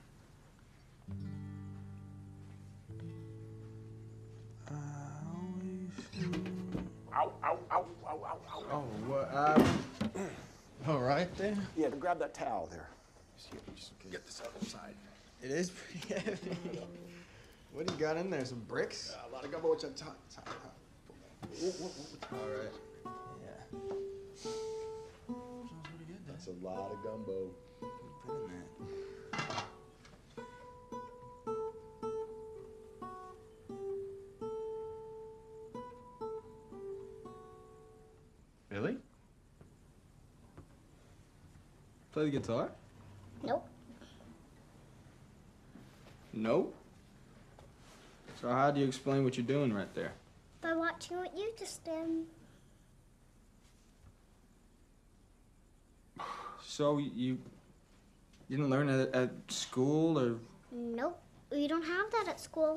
T: I always...
K: Ow, ow, ow, ow, ow, ow.
T: Oh, what? Uh, all right then.
K: Yeah, grab that towel there. Get this other side.
T: It is pretty heavy. What do you got in there? Some bricks?
K: Uh, a lot of gumbo. What's that time?
T: All right. Yeah.
K: That's a lot of gumbo.
T: Put in that.
K: Billy?
T: Play the guitar?
B: Nope.
T: Nope. So how do you explain what you're doing right there?
B: By watching what you just did.
T: So you you didn't learn it at school or?
B: Nope. We don't have that at school.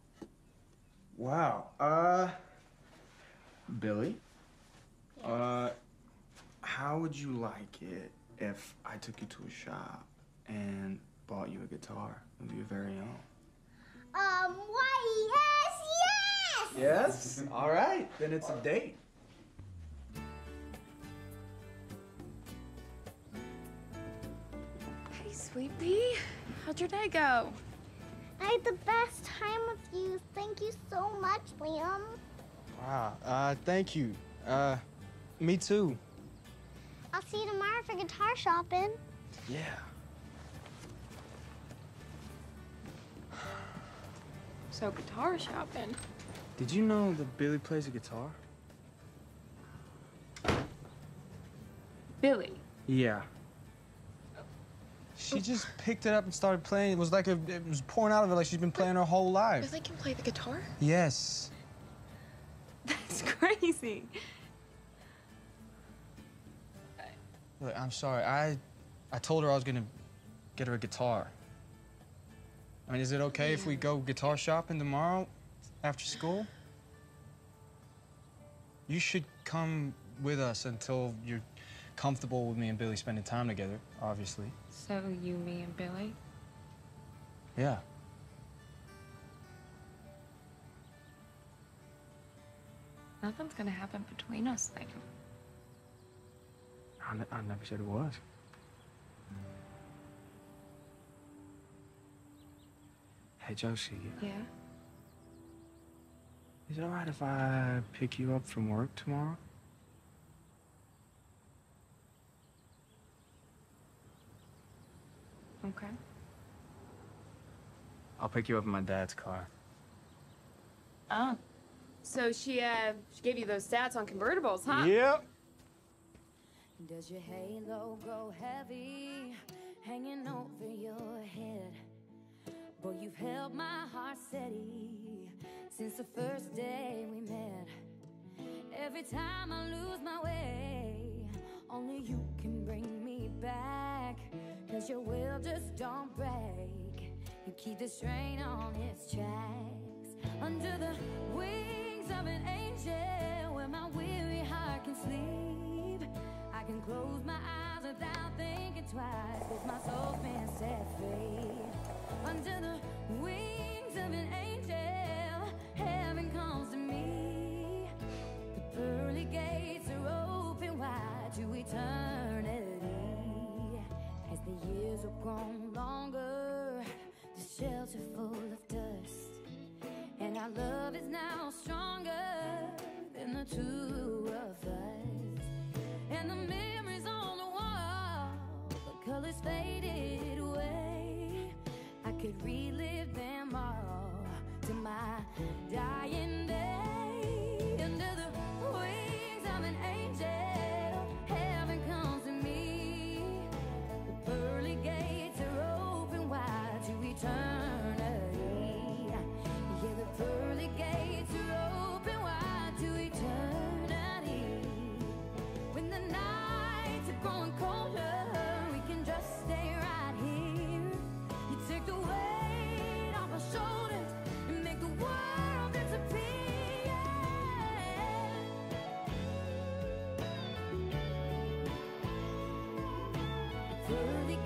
T: Wow. Uh, Billy. Uh, how would you like it if I took you to a shop and bought you a guitar of your very own?
B: Um, why, yes, yes!
T: Yes? All right. Then it's a date.
G: Hey, sweet pea. How'd your day go?
B: I had the best time with you. Thank you so much, Liam.
T: Wow. Uh, thank you. Uh, me too.
B: I'll see you tomorrow for guitar shopping.
T: Yeah.
G: So guitar shopping.
T: Did you know that Billy plays a guitar?
G: Billy.
T: Yeah. She just picked it up and started playing. It was like a, it was pouring out of her like she's been playing her whole life.
G: Billy can play the guitar?
T: Yes.
G: That's crazy.
T: Look, I'm sorry. I, I told her I was gonna get her a guitar. I mean, is it okay yeah. if we go guitar shopping tomorrow after school? You should come with us until you're comfortable with me and Billy spending time together, obviously.
G: So you, me, and Billy?
T: Yeah.
G: Nothing's gonna happen between us, Liam.
T: I, n I never said it was. Hey, Josie.
G: Yeah?
T: Is it all right if I pick you up from work tomorrow?
G: Okay.
T: I'll pick you up in my dad's car.
G: Oh. So she, uh, she gave you those stats on convertibles, huh?
T: Yep.
D: Does your halo grow heavy, hanging over your head? Boy, you've held my heart steady since the first day we met. Every time I lose my way, only you can bring me back. Cause your will just don't break. You keep the strain on its tracks. Under the wings of an angel, where my weary heart can sleep, I can close my eyes without thinking twice, cause my soul's been set free. Under the wings of an angel, heaven comes to me. The pearly gates are open wide to eternity. As the years have grown longer, the shelter full of dust, and our love is now stronger than the two of us. And the memories on the wall, the colors faded away. I could relive them all to my dying day. Under the wings of an angel, heaven comes to me. The pearly gates are open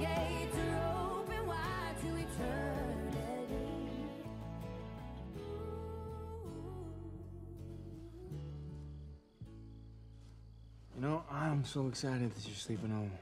D: gates are open wide to eternity.
E: You know, I'm so excited that you're sleeping over.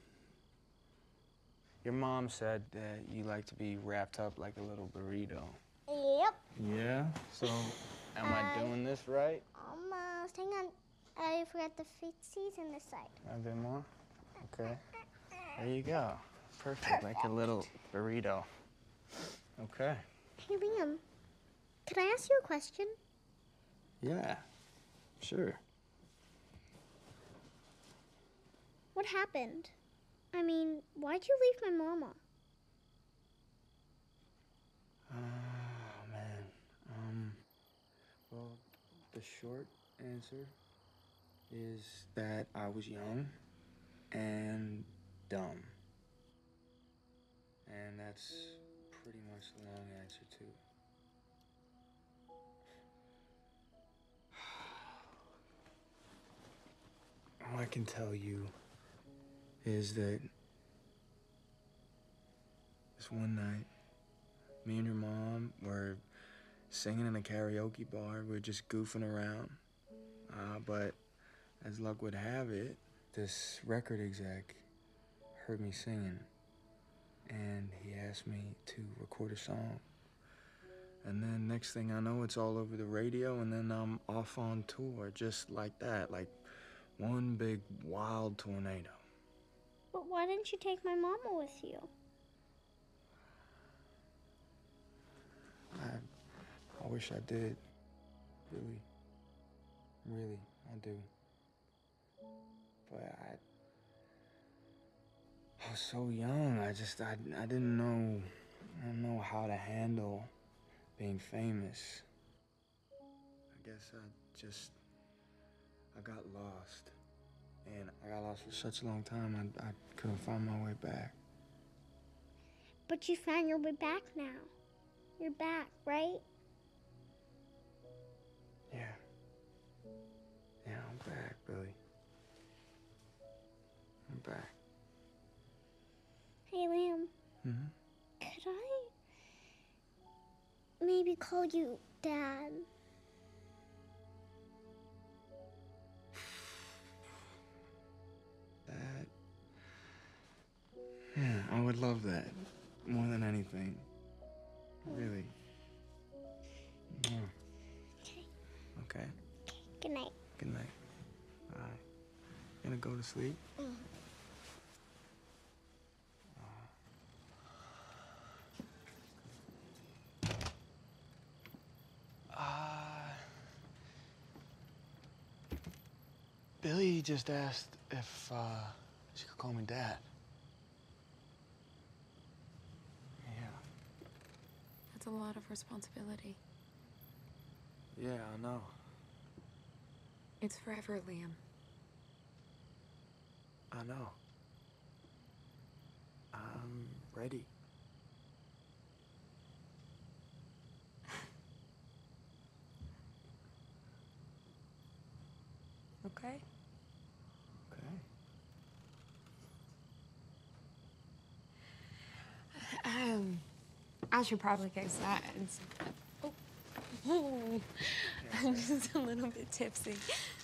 E: Your mom said that you like to be wrapped up like a little burrito.
B: Yep.
E: Yeah? So, am I doing this right?
B: Almost. Hang on. I forgot the fixties in this side.
E: A bit more? Okay. There you go. Perfect. Perfect. Like a little burrito. Okay.
B: Hey, Liam. Could I ask you a question?
E: Yeah. Sure.
B: What happened? I mean, why'd you leave my mama?
E: Oh, man. Um, well, the short answer is that I was young and dumb. And that's pretty much the long answer, too. All I can tell you is that this one night, me and your mom were singing in a karaoke bar. We were just goofing around. Uh, but as luck would have it, this record exec heard me singing, and he asked me to record a song. And then next thing I know, it's all over the radio, and then I'm off on tour, just like that, like one big wild tornado.
B: But why didn't you take my mama with you?
E: I, I wish I did. Really. Really, I do. But I, I was so young. I just, I, I didn't know, I didn't know how to handle being famous. I guess I just, I got lost. And I got lost for such a long time, I, I couldn't find my way back.
B: But you found your way back now. You're back, right?
E: Yeah. Yeah, I'm back, Billy. I'm back.
B: Hey, Liam.
E: Mm-hmm.
B: Could I maybe call you Dad?
E: That. Yeah, I would love that more than anything. Really. Yeah.
B: Okay.
E: Okay.
B: Good night.
E: Good night. Bye. Gonna go to sleep?
B: Mm.
E: Uh, Billy just asked if uh, she could call me Dad. Yeah.
G: That's a lot of responsibility.
E: Yeah, I know.
G: It's forever, Liam.
E: I know. I'm ready.
G: Okay.
E: Okay.
G: Um, I should probably go inside. Oh. Oh. I'm just a little bit tipsy.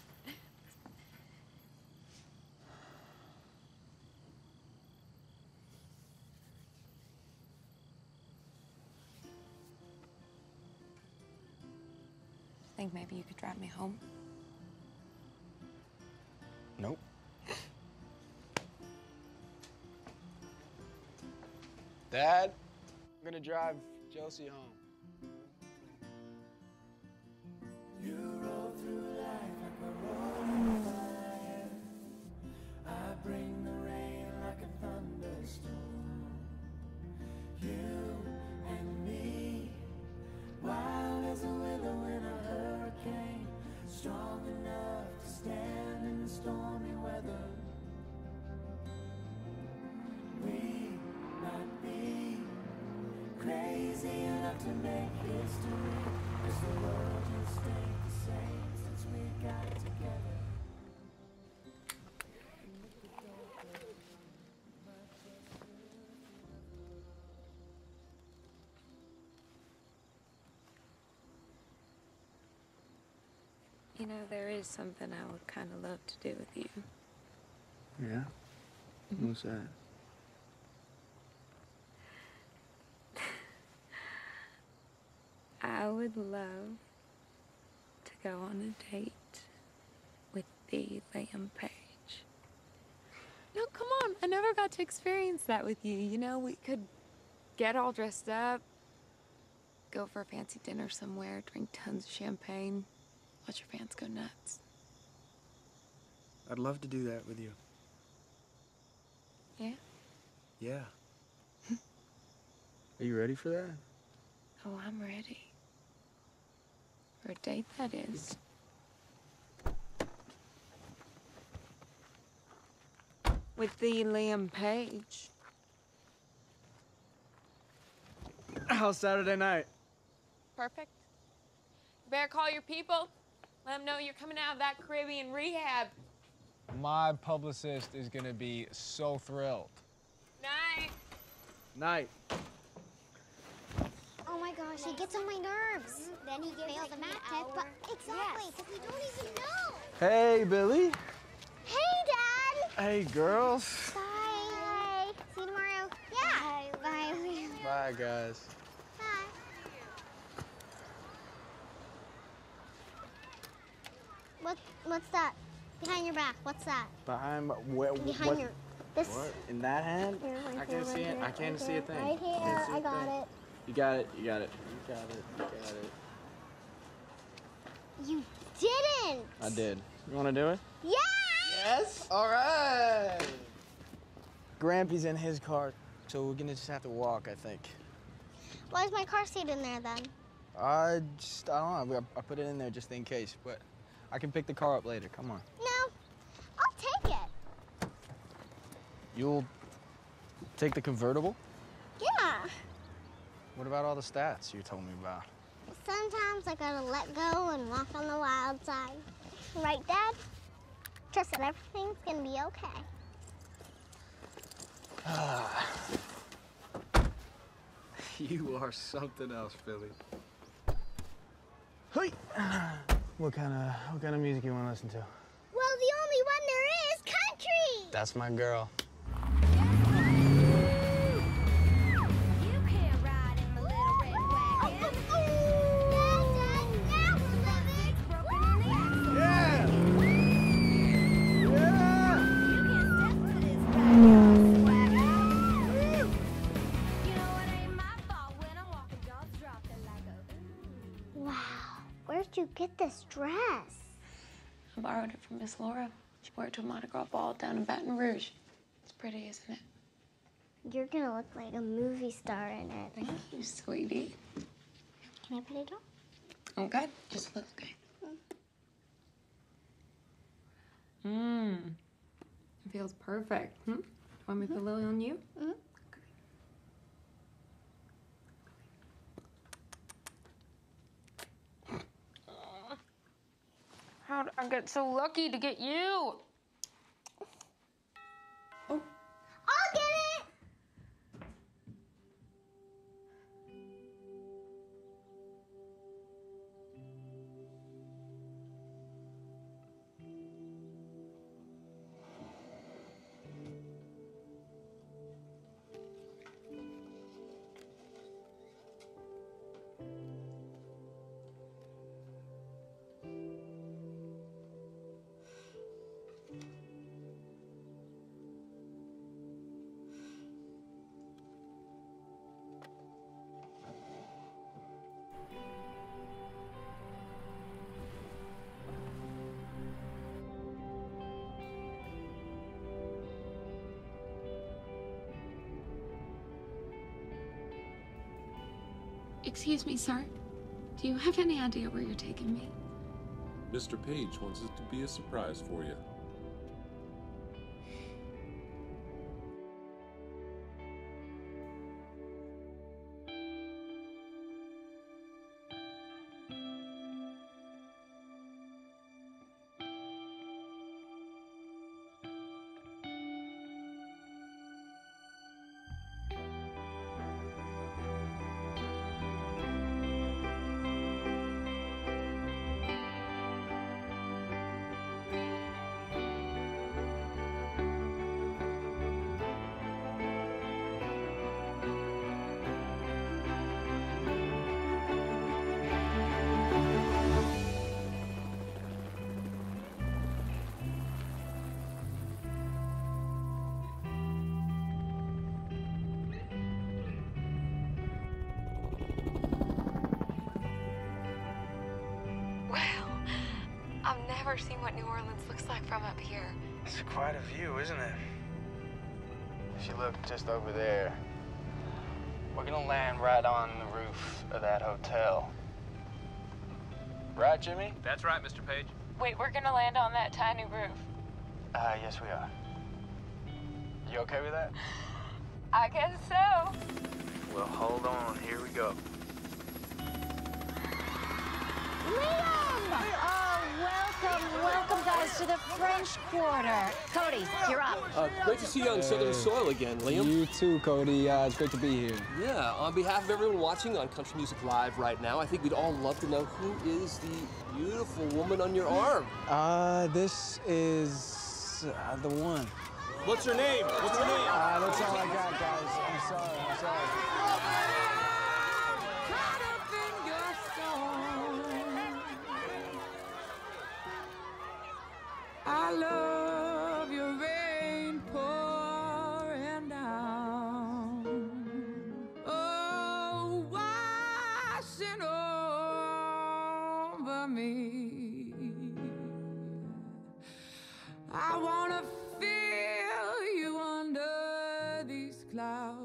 G: Think maybe you could drive me home?
E: Nope. Dad, I'm gonna drive Josie home.
I: You roll through life like a rolling fire. I bring the rain like a thunderstorm. You and me, wild as a willow in a hurricane, strong enough to stand in the stormy weather. We might be crazy enough to make history, 'cause the world just stayed the same since we got together.
G: You know, there is something I would kind of love to do with you.
E: Yeah?
G: Mhm.
E: What's that?
G: I would love to go on a date with the Liam Page. No, come on. I never got to experience that with you. You know, we could get all dressed up, go for a fancy dinner somewhere, drink tons of champagne, watch your fans go nuts.
E: I'd love to do that with you.
G: Yeah?
E: Yeah. Are you ready for that?
G: Oh, I'm ready. For a date, that is. With the Liam Page.
T: How's Saturday night?
G: Perfect. You better call your people. Let them know you're coming out of that Caribbean rehab.
T: My publicist is gonna be so thrilled.
G: Night.
T: Night.
B: Oh my gosh, he gets on my nerves. Then he gives failed the math test, but exactly, because we don't even know.
T: Hey, Billy.
B: Hey, Dad.
T: Hey, girls.
B: Bye. Bye. See you tomorrow. Yeah. Bye. Bye.
T: Bye, guys.
B: Bye. What? What's that? Behind your back. What's that?
T: Behind my, where,
B: Behind
T: what?
B: your. This.
T: What? In that hand?
B: Here, right
T: I
B: here,
T: can't see
B: right
T: it.
B: here,
T: I can't
B: right
T: see
B: here,
T: a thing.
B: Right here.
T: Can't see a
B: I got
T: thing.
B: it.
T: You got it. You got it. You got it. You got it.
B: You didn't.
T: I did. You want to do it?
B: Yeah.
T: Yes. All right. Grampy's in his car, so we're gonna just have to walk, I think.
B: Why is my car seat in there then?
T: I just, I don't know. I, I put it in there just in case, but I can pick the car up later. Come on.
B: No. I'll take it.
T: You'll take the convertible?
B: Yeah.
T: What about all the stats you told me about?
B: Sometimes I gotta let go and walk on the wild side. Right, Dad? Trust that everything's gonna be okay.
T: You are something else, Philly. Hey. What kind of what kind of music you want to listen to?
B: Well, the only one there is country.
T: That's my girl.
B: Wow, where'd you get this dress?
G: I borrowed it from Miss Laura. She wore it to a Mardi Gras ball down in Baton Rouge. It's pretty, isn't it?
B: You're gonna look like a movie star in it.
G: Thank you, sweetie.
B: Can I put it on?
G: Oh, good. Just a little, okay. Mmm. It feels perfect. Hmm? Want me to put Lily on you?
B: Mm-hmm.
G: How did I get so lucky to get you?
B: I'll get it!
G: Excuse me, sir. Do you have any idea where you're taking me?
N: Mister Page wants it to be a surprise for you.
G: never seen what New Orleans looks like from up here.
E: It's quite a view, isn't it? If you look just over there, we're gonna land right on the roof of that hotel. Right, Jimmy?
P: That's right, Mister Page.
G: Wait, we're gonna land on that tiny roof?
E: Uh, yes we are. You okay with that?
G: I guess so.
E: Well, hold on, here we go.
A: Liam! Oh, welcome, welcome, guys, to the French Quarter. Cody, you're up.
M: Uh, great to see you on Southern soil again, Liam.
T: You too, Cody. Uh, it's great to be here.
M: Yeah, on behalf of everyone watching on Country Music Live right now, I think we'd all love to know who is the beautiful woman on your arm.
T: Uh, this is uh, the one.
M: What's her name? What's her name?
T: Uh, that's all I got, guys. I'm sorry. I'm sorry.
I: I love your rain pouring down. Oh, washing over me. I wanna feel you under these clouds.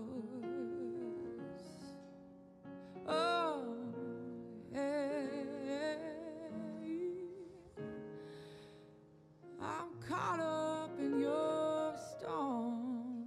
I: Oh, yeah. I'm caught up in your storm.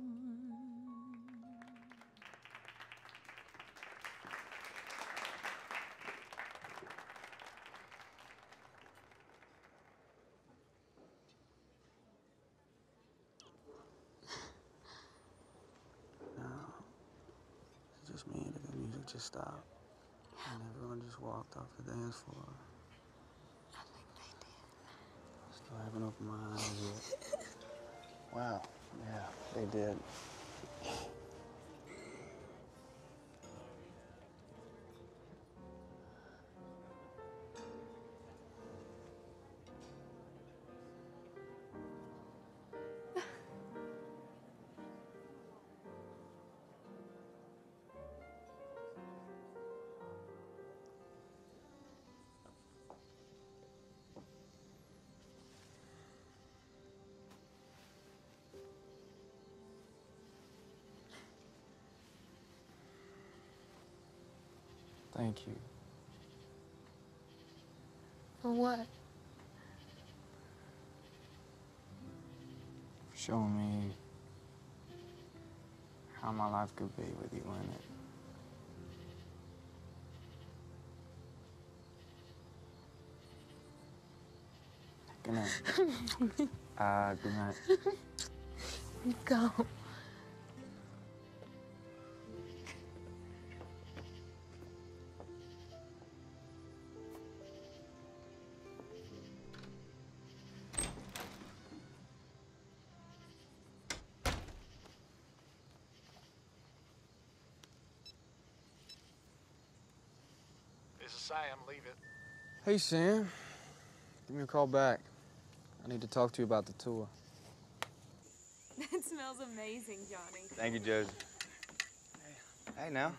E: No, it's just me and the music just stopped. And everyone just walked off the dance floor.
G: I think they did.
E: Still haven't opened my eyes yet. Wow, yeah, they did. Thank you.
G: For what?
E: For showing me how my life could be with you in it. Good night. uh, good night.
G: Go.
K: This is Sam. Leave it.
T: Hey, Sam. Give me a call back. I need to talk to you about the tour.
V: That smells amazing, Johnny.
Q: Thank you, Josie. Hey, hey now.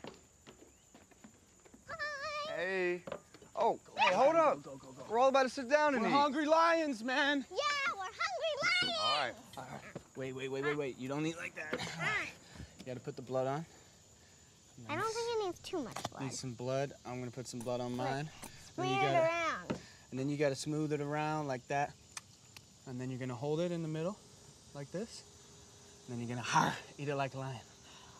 B: Hi.
Q: Hey. Oh, hey, hold up. We're all about to sit down and
T: We're
Q: eat.
T: hungry lions, man.
B: Yeah, we're hungry lions.
Q: All right.
T: All right. Wait, wait, wait, wait, wait. You don't eat like that. You gotta put the blood on.
B: I don't think it needs too much blood.
T: Need some blood. I'm gonna put some blood on mine.
B: Smear
T: you
B: it
T: gotta,
B: around.
T: And then you gotta smooth it around like that. And then you're gonna hold it in the middle, like this. And then you're gonna ha, eat it like a lion.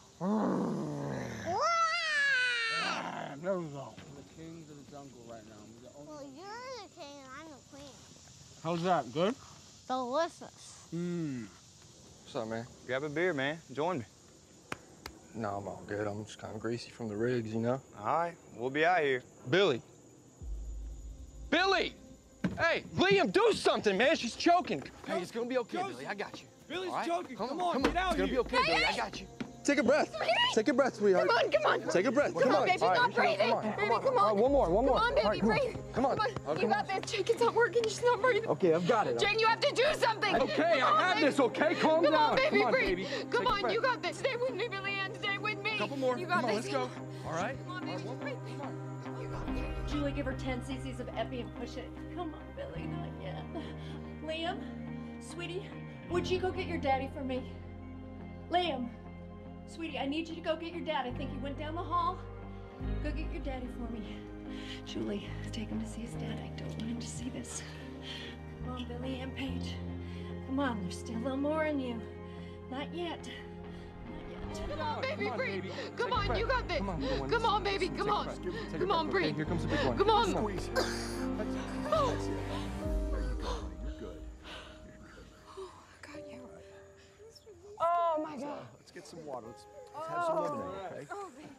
T: Ah, there we go. We're the kings of the jungle right now. We're the only
B: Well, you're the king and I'm the queen.
T: How's that? Good?
B: Delicious.
T: Mmm.
Q: What's up, man? Grab a beer, man. Join me.
M: No, I'm all good. I'm just kind of greasy from the rigs, you know?
Q: All right. We'll be out here.
M: Billy! Billy! Hey, Liam, do something, man. She's choking. Hey, it's gonna be okay,
C: Josie.
M: Billy. I got you.
C: Billy's
M: All right?
C: choking.
M: Come,
C: Come
M: on,
C: on,
M: come
C: get
M: on.
C: out
M: It's gonna
C: here.
M: be okay, Billy. I got you.
Q: Take a breath. Take a breath, sweetheart.
G: Come on, come on.
Q: Take a breath.
G: Come,
Q: Come
G: on,
Q: on.
G: baby.
Q: All right,
G: Stop breathing.
Q: come on.
G: Baby,
Q: Come on.
G: come
Q: All
G: on.
Q: right, one more, one more.
G: Come on, baby,
Q: All right, come on.
G: breathe.
Q: Come on.
G: Come on.
Q: All right,
G: You
Q: come
G: got this. Jake, it's not working. She's not breathing.
Q: Okay, I've got it.
G: Jane, you have to do something.
Q: Okay,
G: Come
Q: I
G: on,
Q: have
G: baby.
Q: this, okay? Calm
G: Come
Q: down.
G: on, baby,
Q: Come on,
G: breathe.
Q: baby.
G: Come
Q: Take a
G: on,
Q: breath.
G: you got this. Stay with me, Billy Ann. Stay with me.
Q: Couple more.
G: You got
Q: Come on,
G: this.
Q: let's go.
M: All right?
G: Come on, baby. Breathe. You got this.
F: Julie, give her ten cc's of epi and push it. Come on, Billy, not yet. Liam, sweetie, would you go get your daddy for me? Liam, sweetie, I need you to go get your dad. I think he went down the hall. Go get your daddy for me. Julie, take him to see his dad. I don't want him to see this. Come on, Billy and Paige. Come on, there's still a little more in you. Not yet.
G: Come on, baby, breathe. Come on, you got this. Come on, come on baby, come on. Come on, breathe.
C: Here comes the big one.
G: Come on.
C: Squeeze. That's it.
G: Oh.
C: That's it. There you go. You're good.
G: Oh, God, yeah. Oh, my God.
C: Let's get some water. Let's, let's have some lemonade, okay?
G: Oh, baby.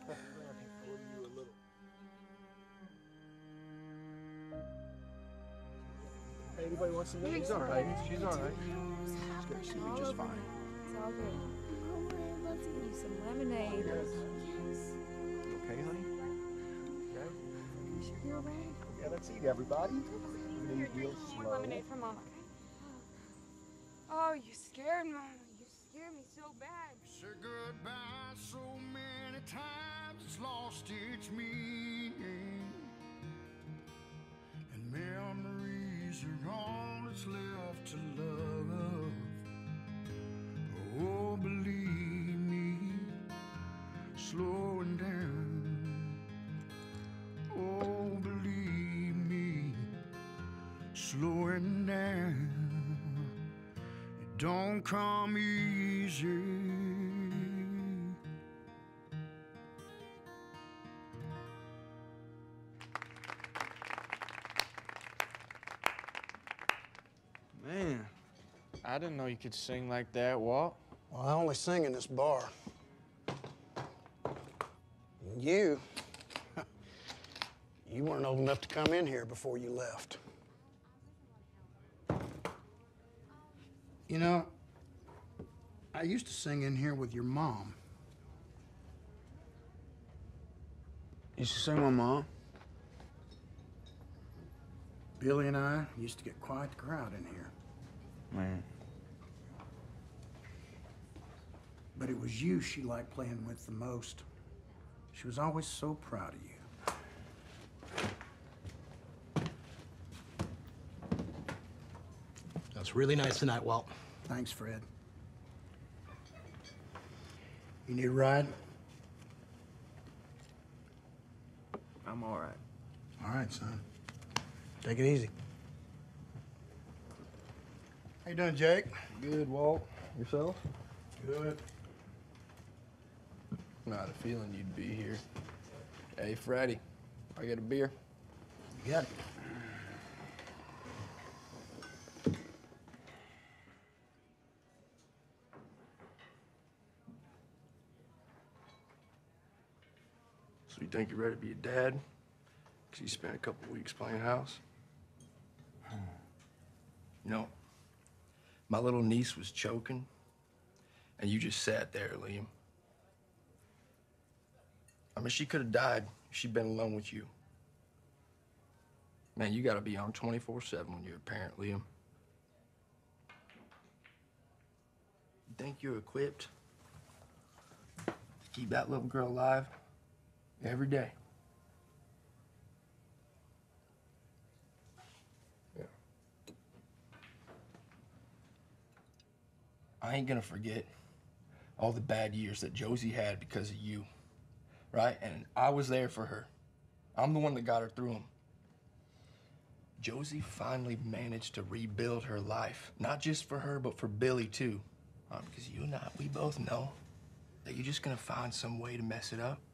C: Hey, anybody wants some lemonade? She's all right. She's all right. She's gonna be just fine.
V: It's all good. Oh, I'd love to give you some lemonade.
C: You okay, honey? Okay?
V: You should be all right.
C: Yeah, let's eat, everybody. We're gonna eat real slow.
V: Lemonade for Mama. Oh, you scared Mama. You scared me so bad.
I: Said goodbye so many times, it's lost its meaning. And memories are all that's left to love. Oh, believe me, slowing down. Oh, believe me, slowing down. It don't come easy.
E: Man, I didn't know you could sing like that, Walt.
S: Well, I only sing in this bar. You, you weren't old enough to come in here before you left. You know, I used to sing in here with your mom.
E: You used to sing with my mom?
S: Billy and I used to get quite the crowd in here.
E: Man.
S: But it was you she liked playing with the most. She was always so proud of you.
U: That's really nice tonight, Walt.
S: Thanks, Fred. You need a ride?
E: I'm all right.
S: All right, son. Take it easy. How you doing, Jake?
Q: Good, Walt. Yourself?
S: Good.
Q: I had a feeling you'd be here. Hey, Freddie, I get a beer?
S: You got it.
Q: So you think you're ready to be a dad? Because you spent a couple weeks playing house? You know, my little niece was choking, and you just sat there, Liam. I mean, she could have died if she'd been alone with you. Man, you gotta be on twenty-four seven when you're a parent, Liam. You think you're equipped to keep that little girl alive every day? Yeah. I ain't gonna forget all the bad years that Josie had because of you. Right? And I was there for her. I'm the one that got her through them. Josie finally managed to rebuild her life. Not just for her, but for Billy, too. Um, because you and I, we both know that you're just gonna find some way to mess it up.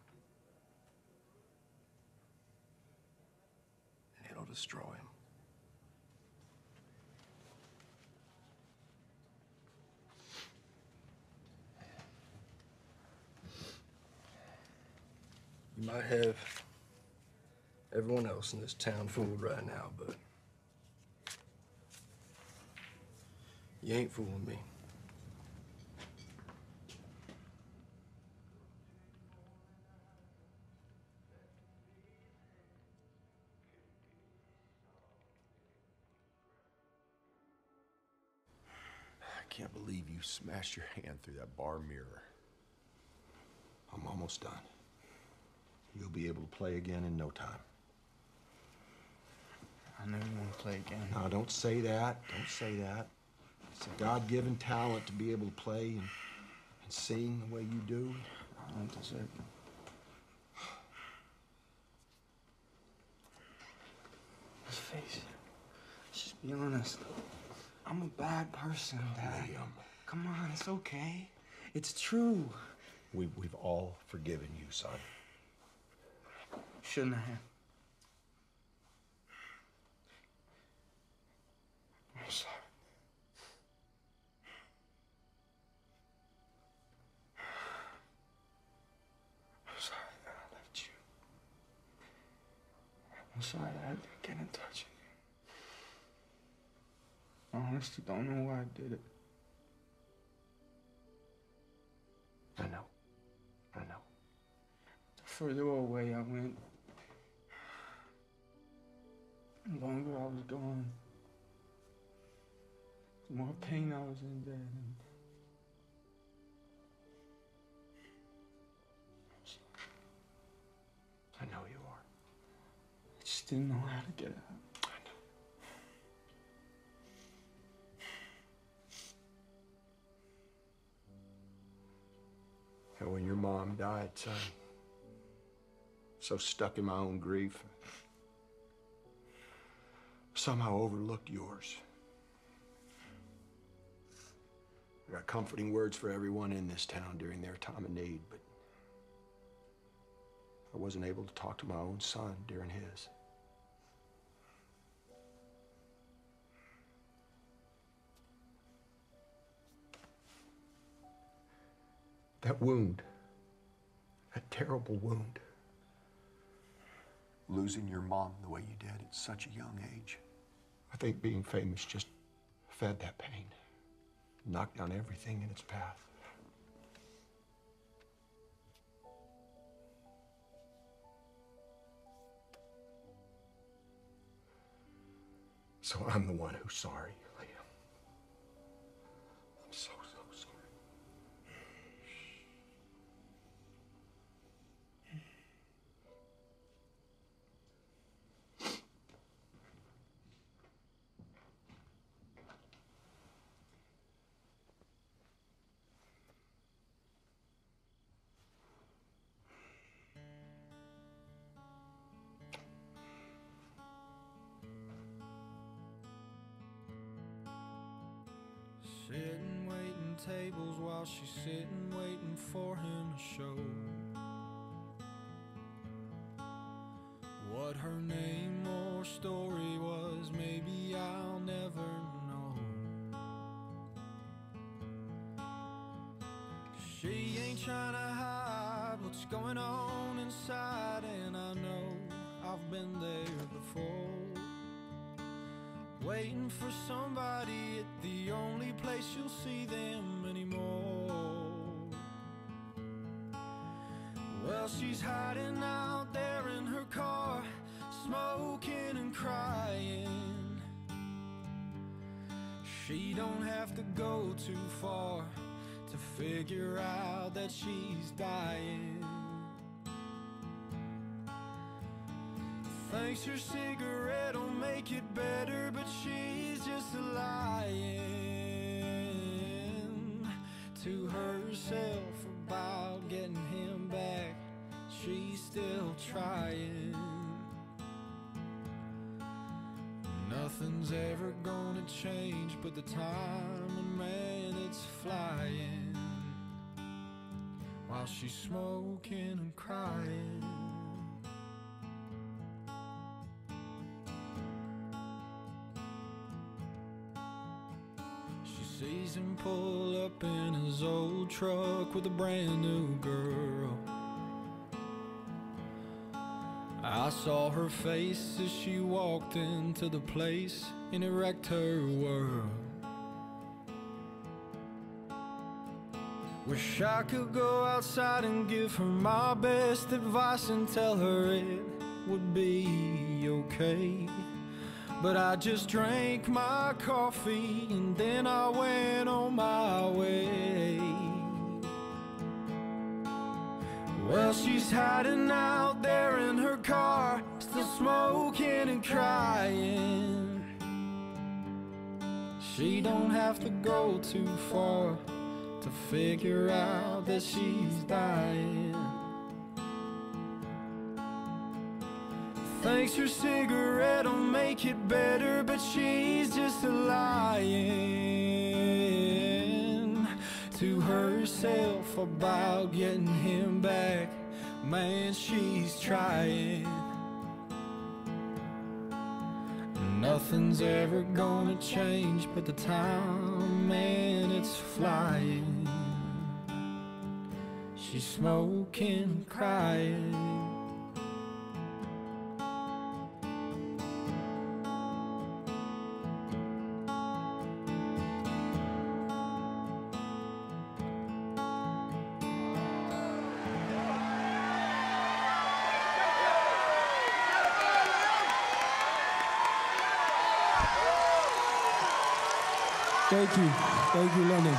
Q: And it'll destroy him. You might have everyone else in this town fooled right now, but you ain't fooling me.
R: I can't believe you smashed your hand through that bar mirror. I'm almost done. You'll be able to play again in no time.
E: to play again.
R: No, don't say that. Don't say that. It's a God-given talent to be able to play and, and sing the way you do.
E: I don't deserve it. Let's face it. Let's just be honest. I'm a bad person, Dad.
R: Liam.
E: Come on, it's okay. It's true.
R: We, we've all forgiven you, son.
E: Shouldn't I have? I'm sorry. I'm sorry that I left you. I'm sorry that I didn't get in touch with you. I honestly don't know why I did it.
R: I know. I know.
E: The further away I went, the longer I was gone, the more pain I was in, Dad. And
R: I know you are.
E: I just didn't know how to get out.
R: I know. And when your mom died, son, so stuck in my own grief, somehow overlooked yours. I got comforting words for everyone in this town during their time of need, but I wasn't able to talk to my own son during his. That wound, that terrible wound, losing your mom the way you did at such a young age. I think being famous just fed that pain, knocked down everything in its path. So I'm the one who's sorry, Liam. I'm so, so sorry.
I: Sitting, waiting tables while she's sitting, waiting for him to show what her name or story was. Maybe I'll never know. She ain't trying to hide what's going on inside, and I know I've been there before. Waiting for somebody at the only place you'll see them anymore. Well, she's hiding out there in her car, smoking and crying. She don't have to go too far to figure out that she's dying. Thinks her cigarette will make it better, but she's just lying to herself about getting him back. She's still trying. Nothing's ever gonna change but the time, and man, it's flying while she's smoking and crying. Sees him pull up in his old truck with a brand new girl. I saw her face as she walked into the place, and it wrecked her world. Wish I could go outside and give her my best advice and tell her it would be okay. But I just drank my coffee and then I went on my way. Well, she's hiding out there in her car, still smoking and crying. She don't have to go too far to figure out that she's dying. Thinks her cigarette will make it better, but she's just lying to herself about getting him back. Man, she's trying. Nothing's ever gonna change but the time, man, it's flying. She's smoking, crying.
H: Thank you. Thank you, London.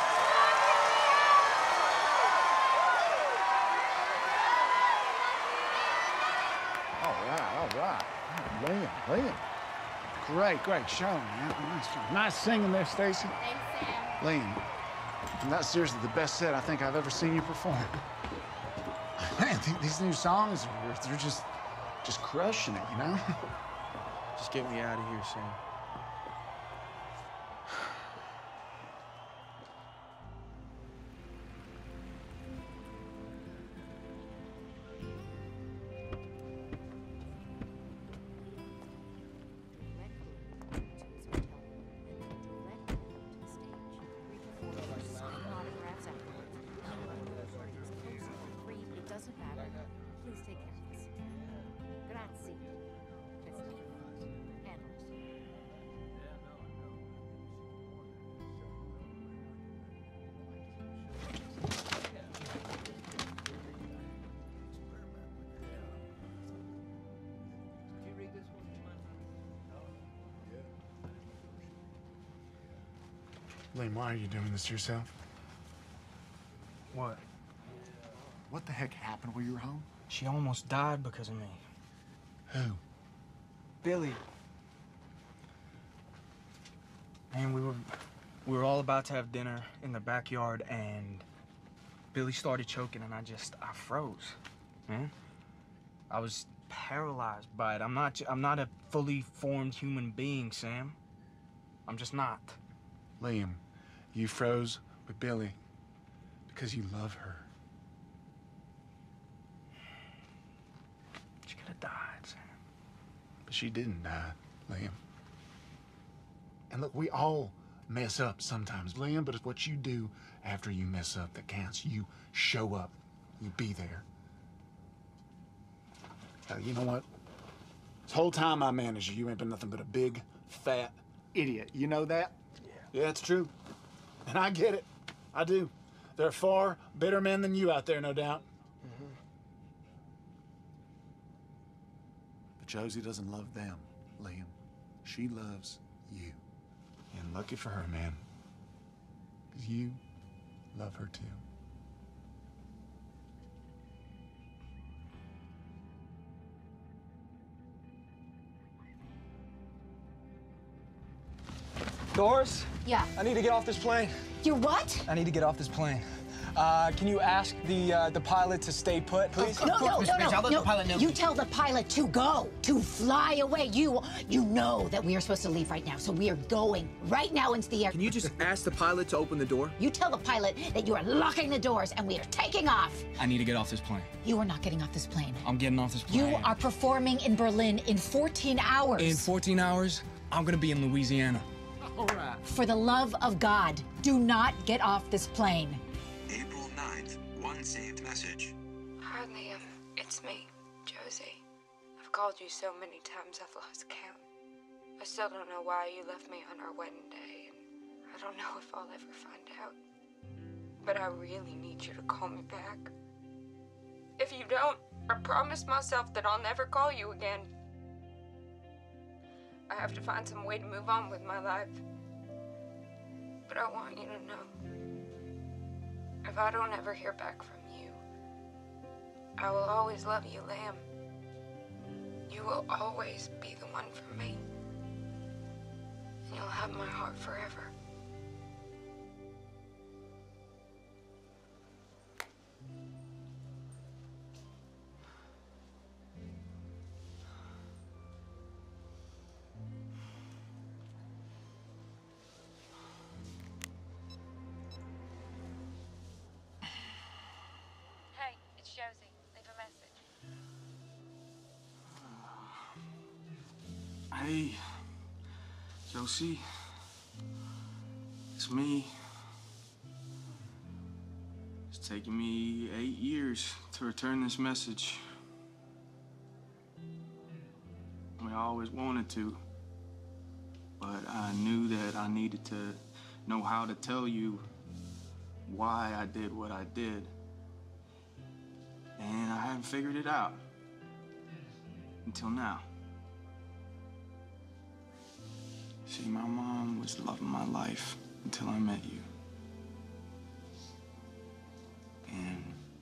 K: All right, all right. Liam, Liam. Great, great show, man. Nice, nice singing there, Stacy.
B: Thanks, Sam.
K: Liam, that's seriously the best set I think I've ever seen you perform. Man, th these new songs, they're just, just crushing it, you know?
E: Just get me out of here, Sam.
K: Liam, why are you doing this to yourself?
T: What?
K: What the heck happened while you were home?
T: She almost died because of me.
K: Who?
T: Billy. And we were we were all about to have dinner in the backyard, and Billy started choking, and I just I froze, man. I was paralyzed by it. I'm not I'm not a fully formed human being, Sam. I'm just not.
K: Liam, you froze with Billy because you love her.
T: She could have died, Sam.
K: But she didn't die, Liam. And look, we all mess up sometimes, Liam, but it's what you do after you mess up that counts. You show up. You be there. Uh, you know what? This whole time I managed you, you ain't been nothing but a big, fat idiot. You know that? Yeah, it's true. And I get it. I do. There are far better men than you out there, no doubt.
T: Mm-hmm.
K: But Josie doesn't love them, Liam. She loves you. And lucky for her, man. Because you love her too.
T: Doris?
A: Yeah.
T: I need to get off this plane.
A: You what?
T: I need to get off this plane. Uh, can you ask the uh, the pilot to stay put, please?
A: No, no, no, no, no, no. You tell the pilot to go, to fly away. You, you know that we are supposed to leave right now, so we are going right now into the air.
T: Can you just ask the pilot to open the door?
A: You tell the pilot that you are locking the doors and we are taking off.
T: I need to get off this plane.
A: You are not getting off this plane.
T: I'm getting off this plane.
A: You are performing in Berlin in fourteen hours.
T: In fourteen hours, I'm gonna be in Louisiana.
A: All right. For the love of God, do not get off this plane.
O: April ninth, one saved message.
G: Hi, Liam. It's me, Josie. I've called you so many times I've lost count. I still don't know why you left me on our wedding day, and I don't know if I'll ever find out. But I really need you to call me back. If you don't, I promise myself that I'll never call you again. I have to find some way to move on with my life. But I want you to know, if I don't ever hear back from you, I will always love you, Lamb. You will always be the one for me. you'll have my heart forever. Hey, it's Josie. Leave a message.
E: Hey, Josie. It's me. It's taken me eight years to return this message. I mean, I always wanted to, but I knew that I needed to know how to tell you why I did what I did. And I hadn't figured it out until now. See, my mom was the love of my life until I met you. And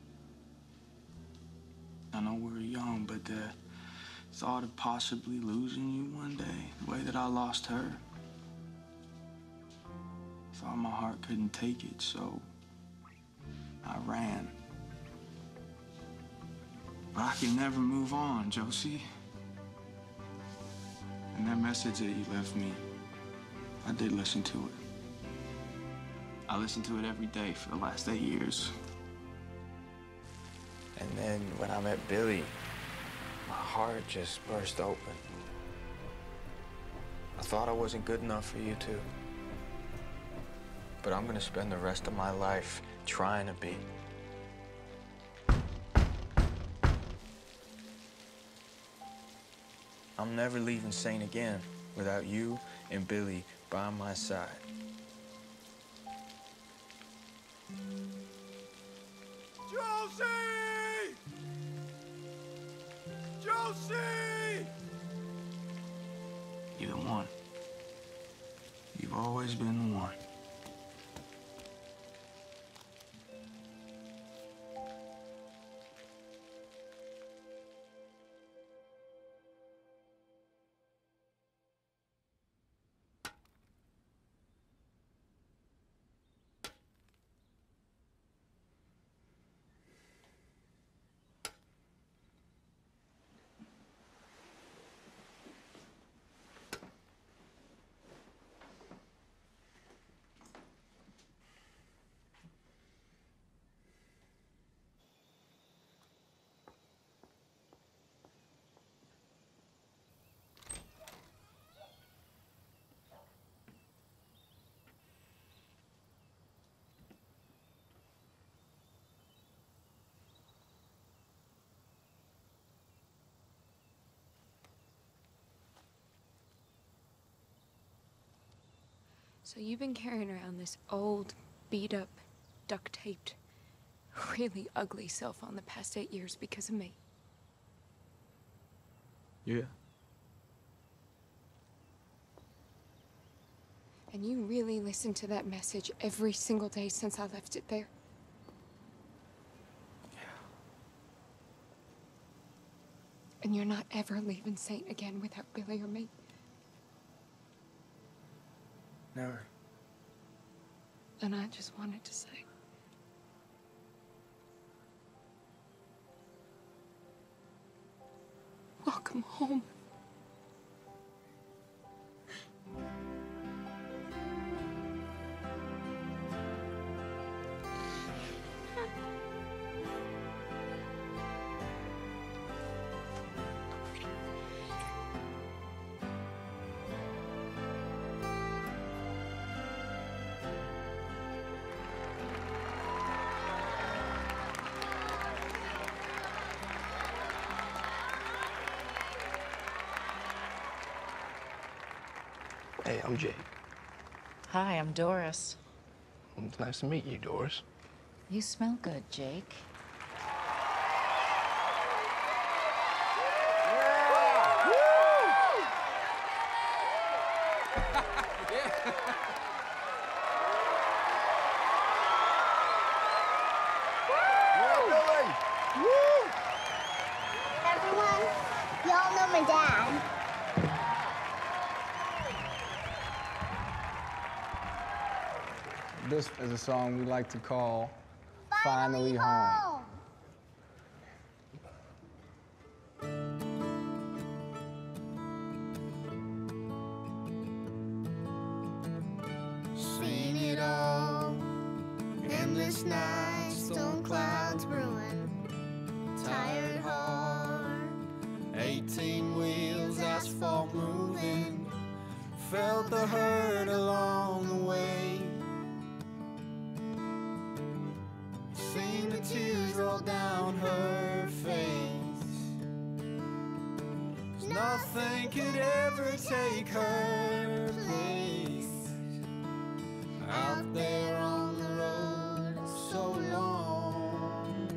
E: I know we were young, but the thought of possibly losing you one day, the way that I lost her, thought my heart couldn't take it, so I ran. But I can never move on, Josie. And that message that you left me, I did listen to it. I listened to it every day for the last eight years. And then when I met Billy, my heart just burst open. I thought I wasn't good enough for you two. But I'm gonna spend the rest of my life trying to be. I'm never leaving Saint again without you and Billy by my side.
C: Josie! Josie!
E: You're the one. You've always been the one.
G: So you've been carrying around this old, beat-up, duct-taped, really ugly cell phone the past eight years because of me.
E: Yeah.
G: And you really listened to that message every single day since I left it there?
E: Yeah.
G: And you're not ever leaving Saint again without Billy or me?
E: Never.
G: And I just wanted to say, welcome home.
Q: Hey, I'm Jake.
J: Hi, I'm Doris.
Q: It's nice to meet you, Doris.
J: You smell good, Jake.
B: Everyone, y'all know my dad.
T: this is a song we like to call
B: Finally,
T: Finally Home.
I: Seen it all, endless nights, storm clouds brewing, tired heart, eighteen wheels, asphalt moving, felt the hurt along the way, seen the tears roll down her face, 'cause nothing could ever take her place. Out there on the road so long,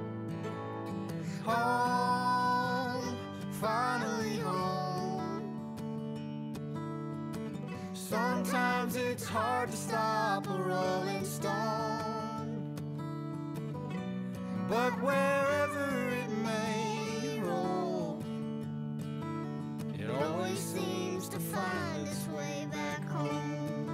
I: home, finally home. Sometimes it's hard to stop a rolling stone, but wherever it may roll, it always seems to find its way back home.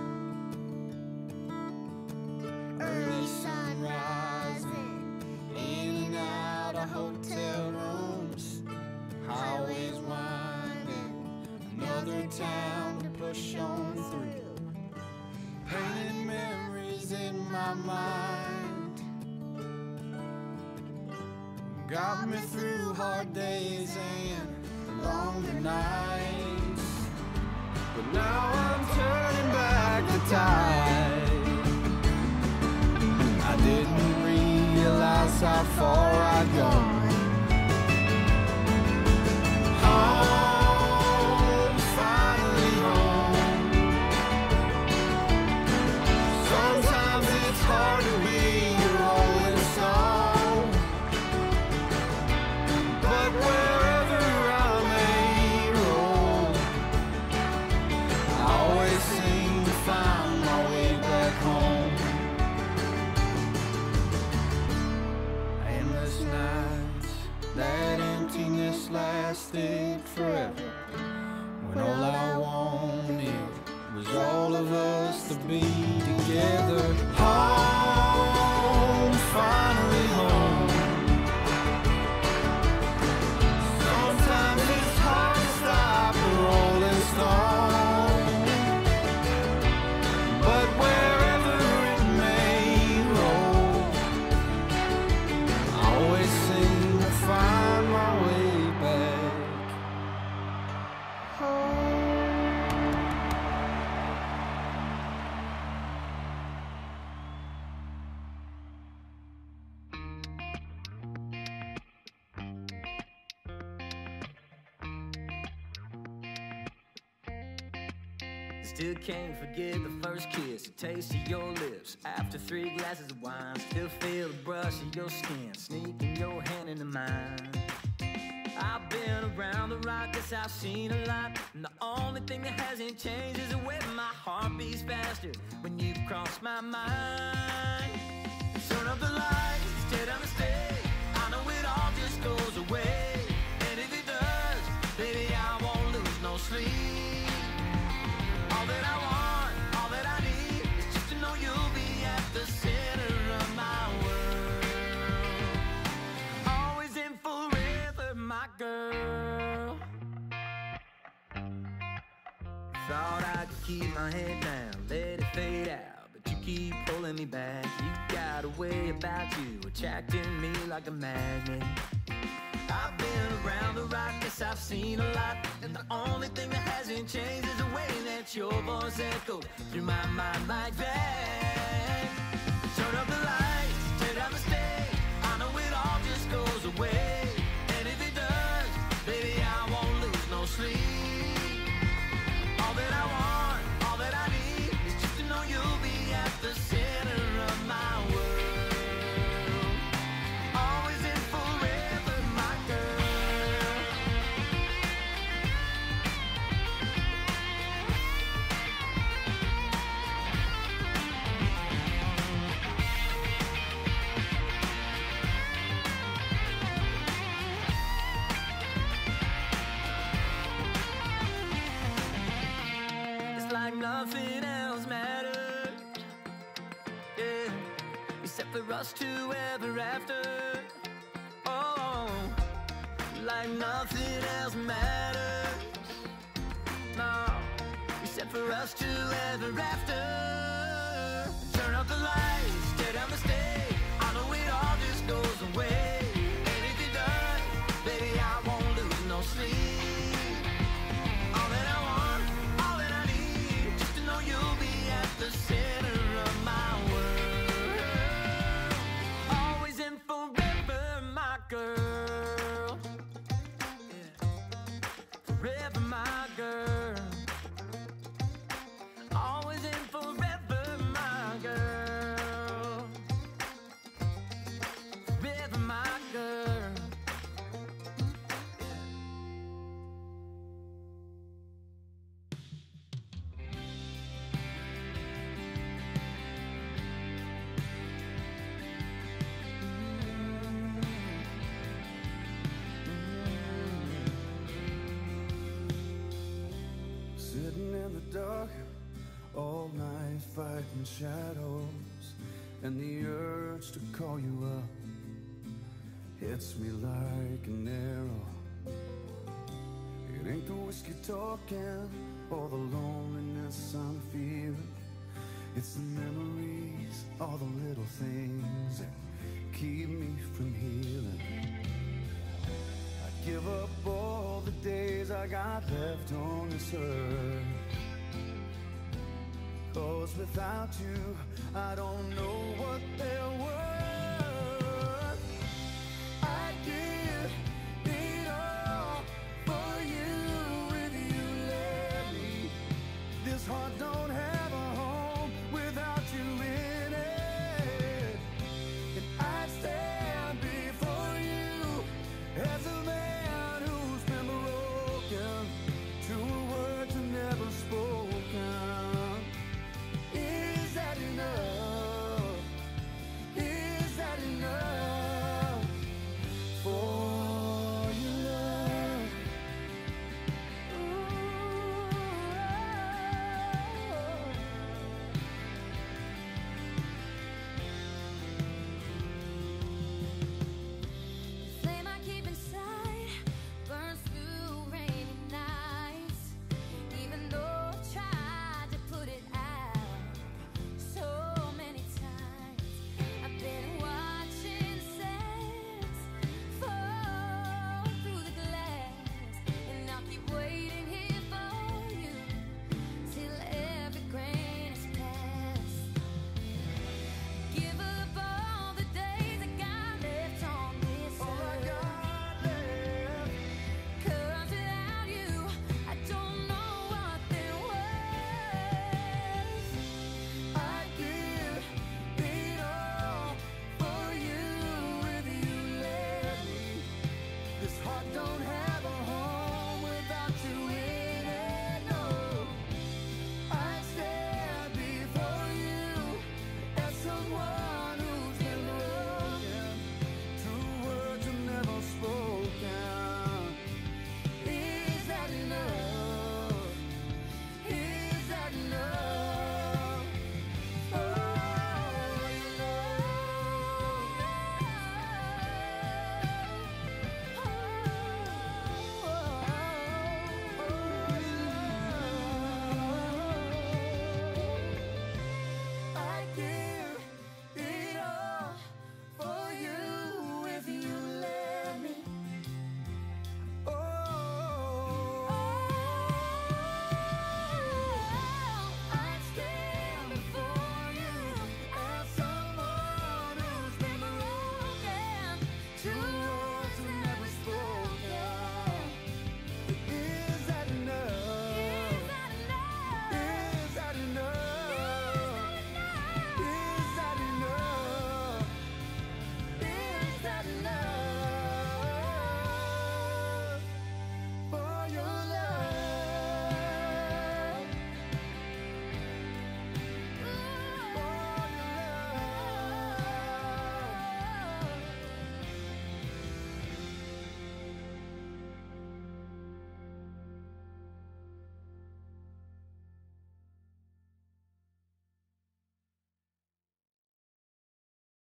I: Early sun rising, in and out of hotel rooms, highways winding, another town to push on through, painted memories in my mind, got me through hard days and longer nights, but now I'm turning back the tide. I didn't realize how far I'd gone. Home, finally home. Sometimes it's hard to be your rolling stone, but wherever I may roll, I always seem to find my way back home. Nights, that emptiness lasted forever, when all I wanted was all of us to be together. Home, finally home. Sometimes it's hard to stop a rolling stone, but wherever it may roll, I always seem to find my way back home.
D: Still can't forget the first kiss, the taste of your lips. After three glasses of wine, still feel the brush of your skin, sneaking your hand into mine. I've been around the rock, guess I've seen a lot, and the only thing that hasn't changed is the way my heart beats faster when you cross my mind. Turn up the lights, stay down the stage, I know it all just goes away, and if it does, baby, I won't lose no sleep. All that I want, all that I need, is just to know you'll be at the center of my world. Always in forever, my girl. Thought I could keep my head down, let it fade out, but you keep pulling me back. You got a way about you, attracting me like a magnet. I've been around the rock, guess I've seen a lot, and the only thing that hasn't changed is the way that your voice echoed through my mind like that. Turn up the lights, tear down the stage, I know it all just goes away, and if it does, baby, I won't lose no sleep. All that I want, all that I need, is just to know you'll be at the center of my world. Always in forever, my girl. It's like nothing else matters. us to ever after. Oh, like nothing else matters. No, except for us to ever after. Turn up the lights, tear down the stage. I know it all just goes away. And if it does, baby, I won't lose no sleep. All that I want, all that I need, just to know you'll be at the center of my world. Always and forever, my girl. Yeah. Forever, my girl. Always and forever, my girl. Forever, my girl.
I: Sitting in the dark all night, fighting shadows, and the urge to call you up hits me like an arrow. It ain't the whiskey talking or the loneliness I'm feeling. It's the memories, all the little things that keep me from healing. I'd give up all the days I got left on this earth, 'cause without you, I don't know what they're worth.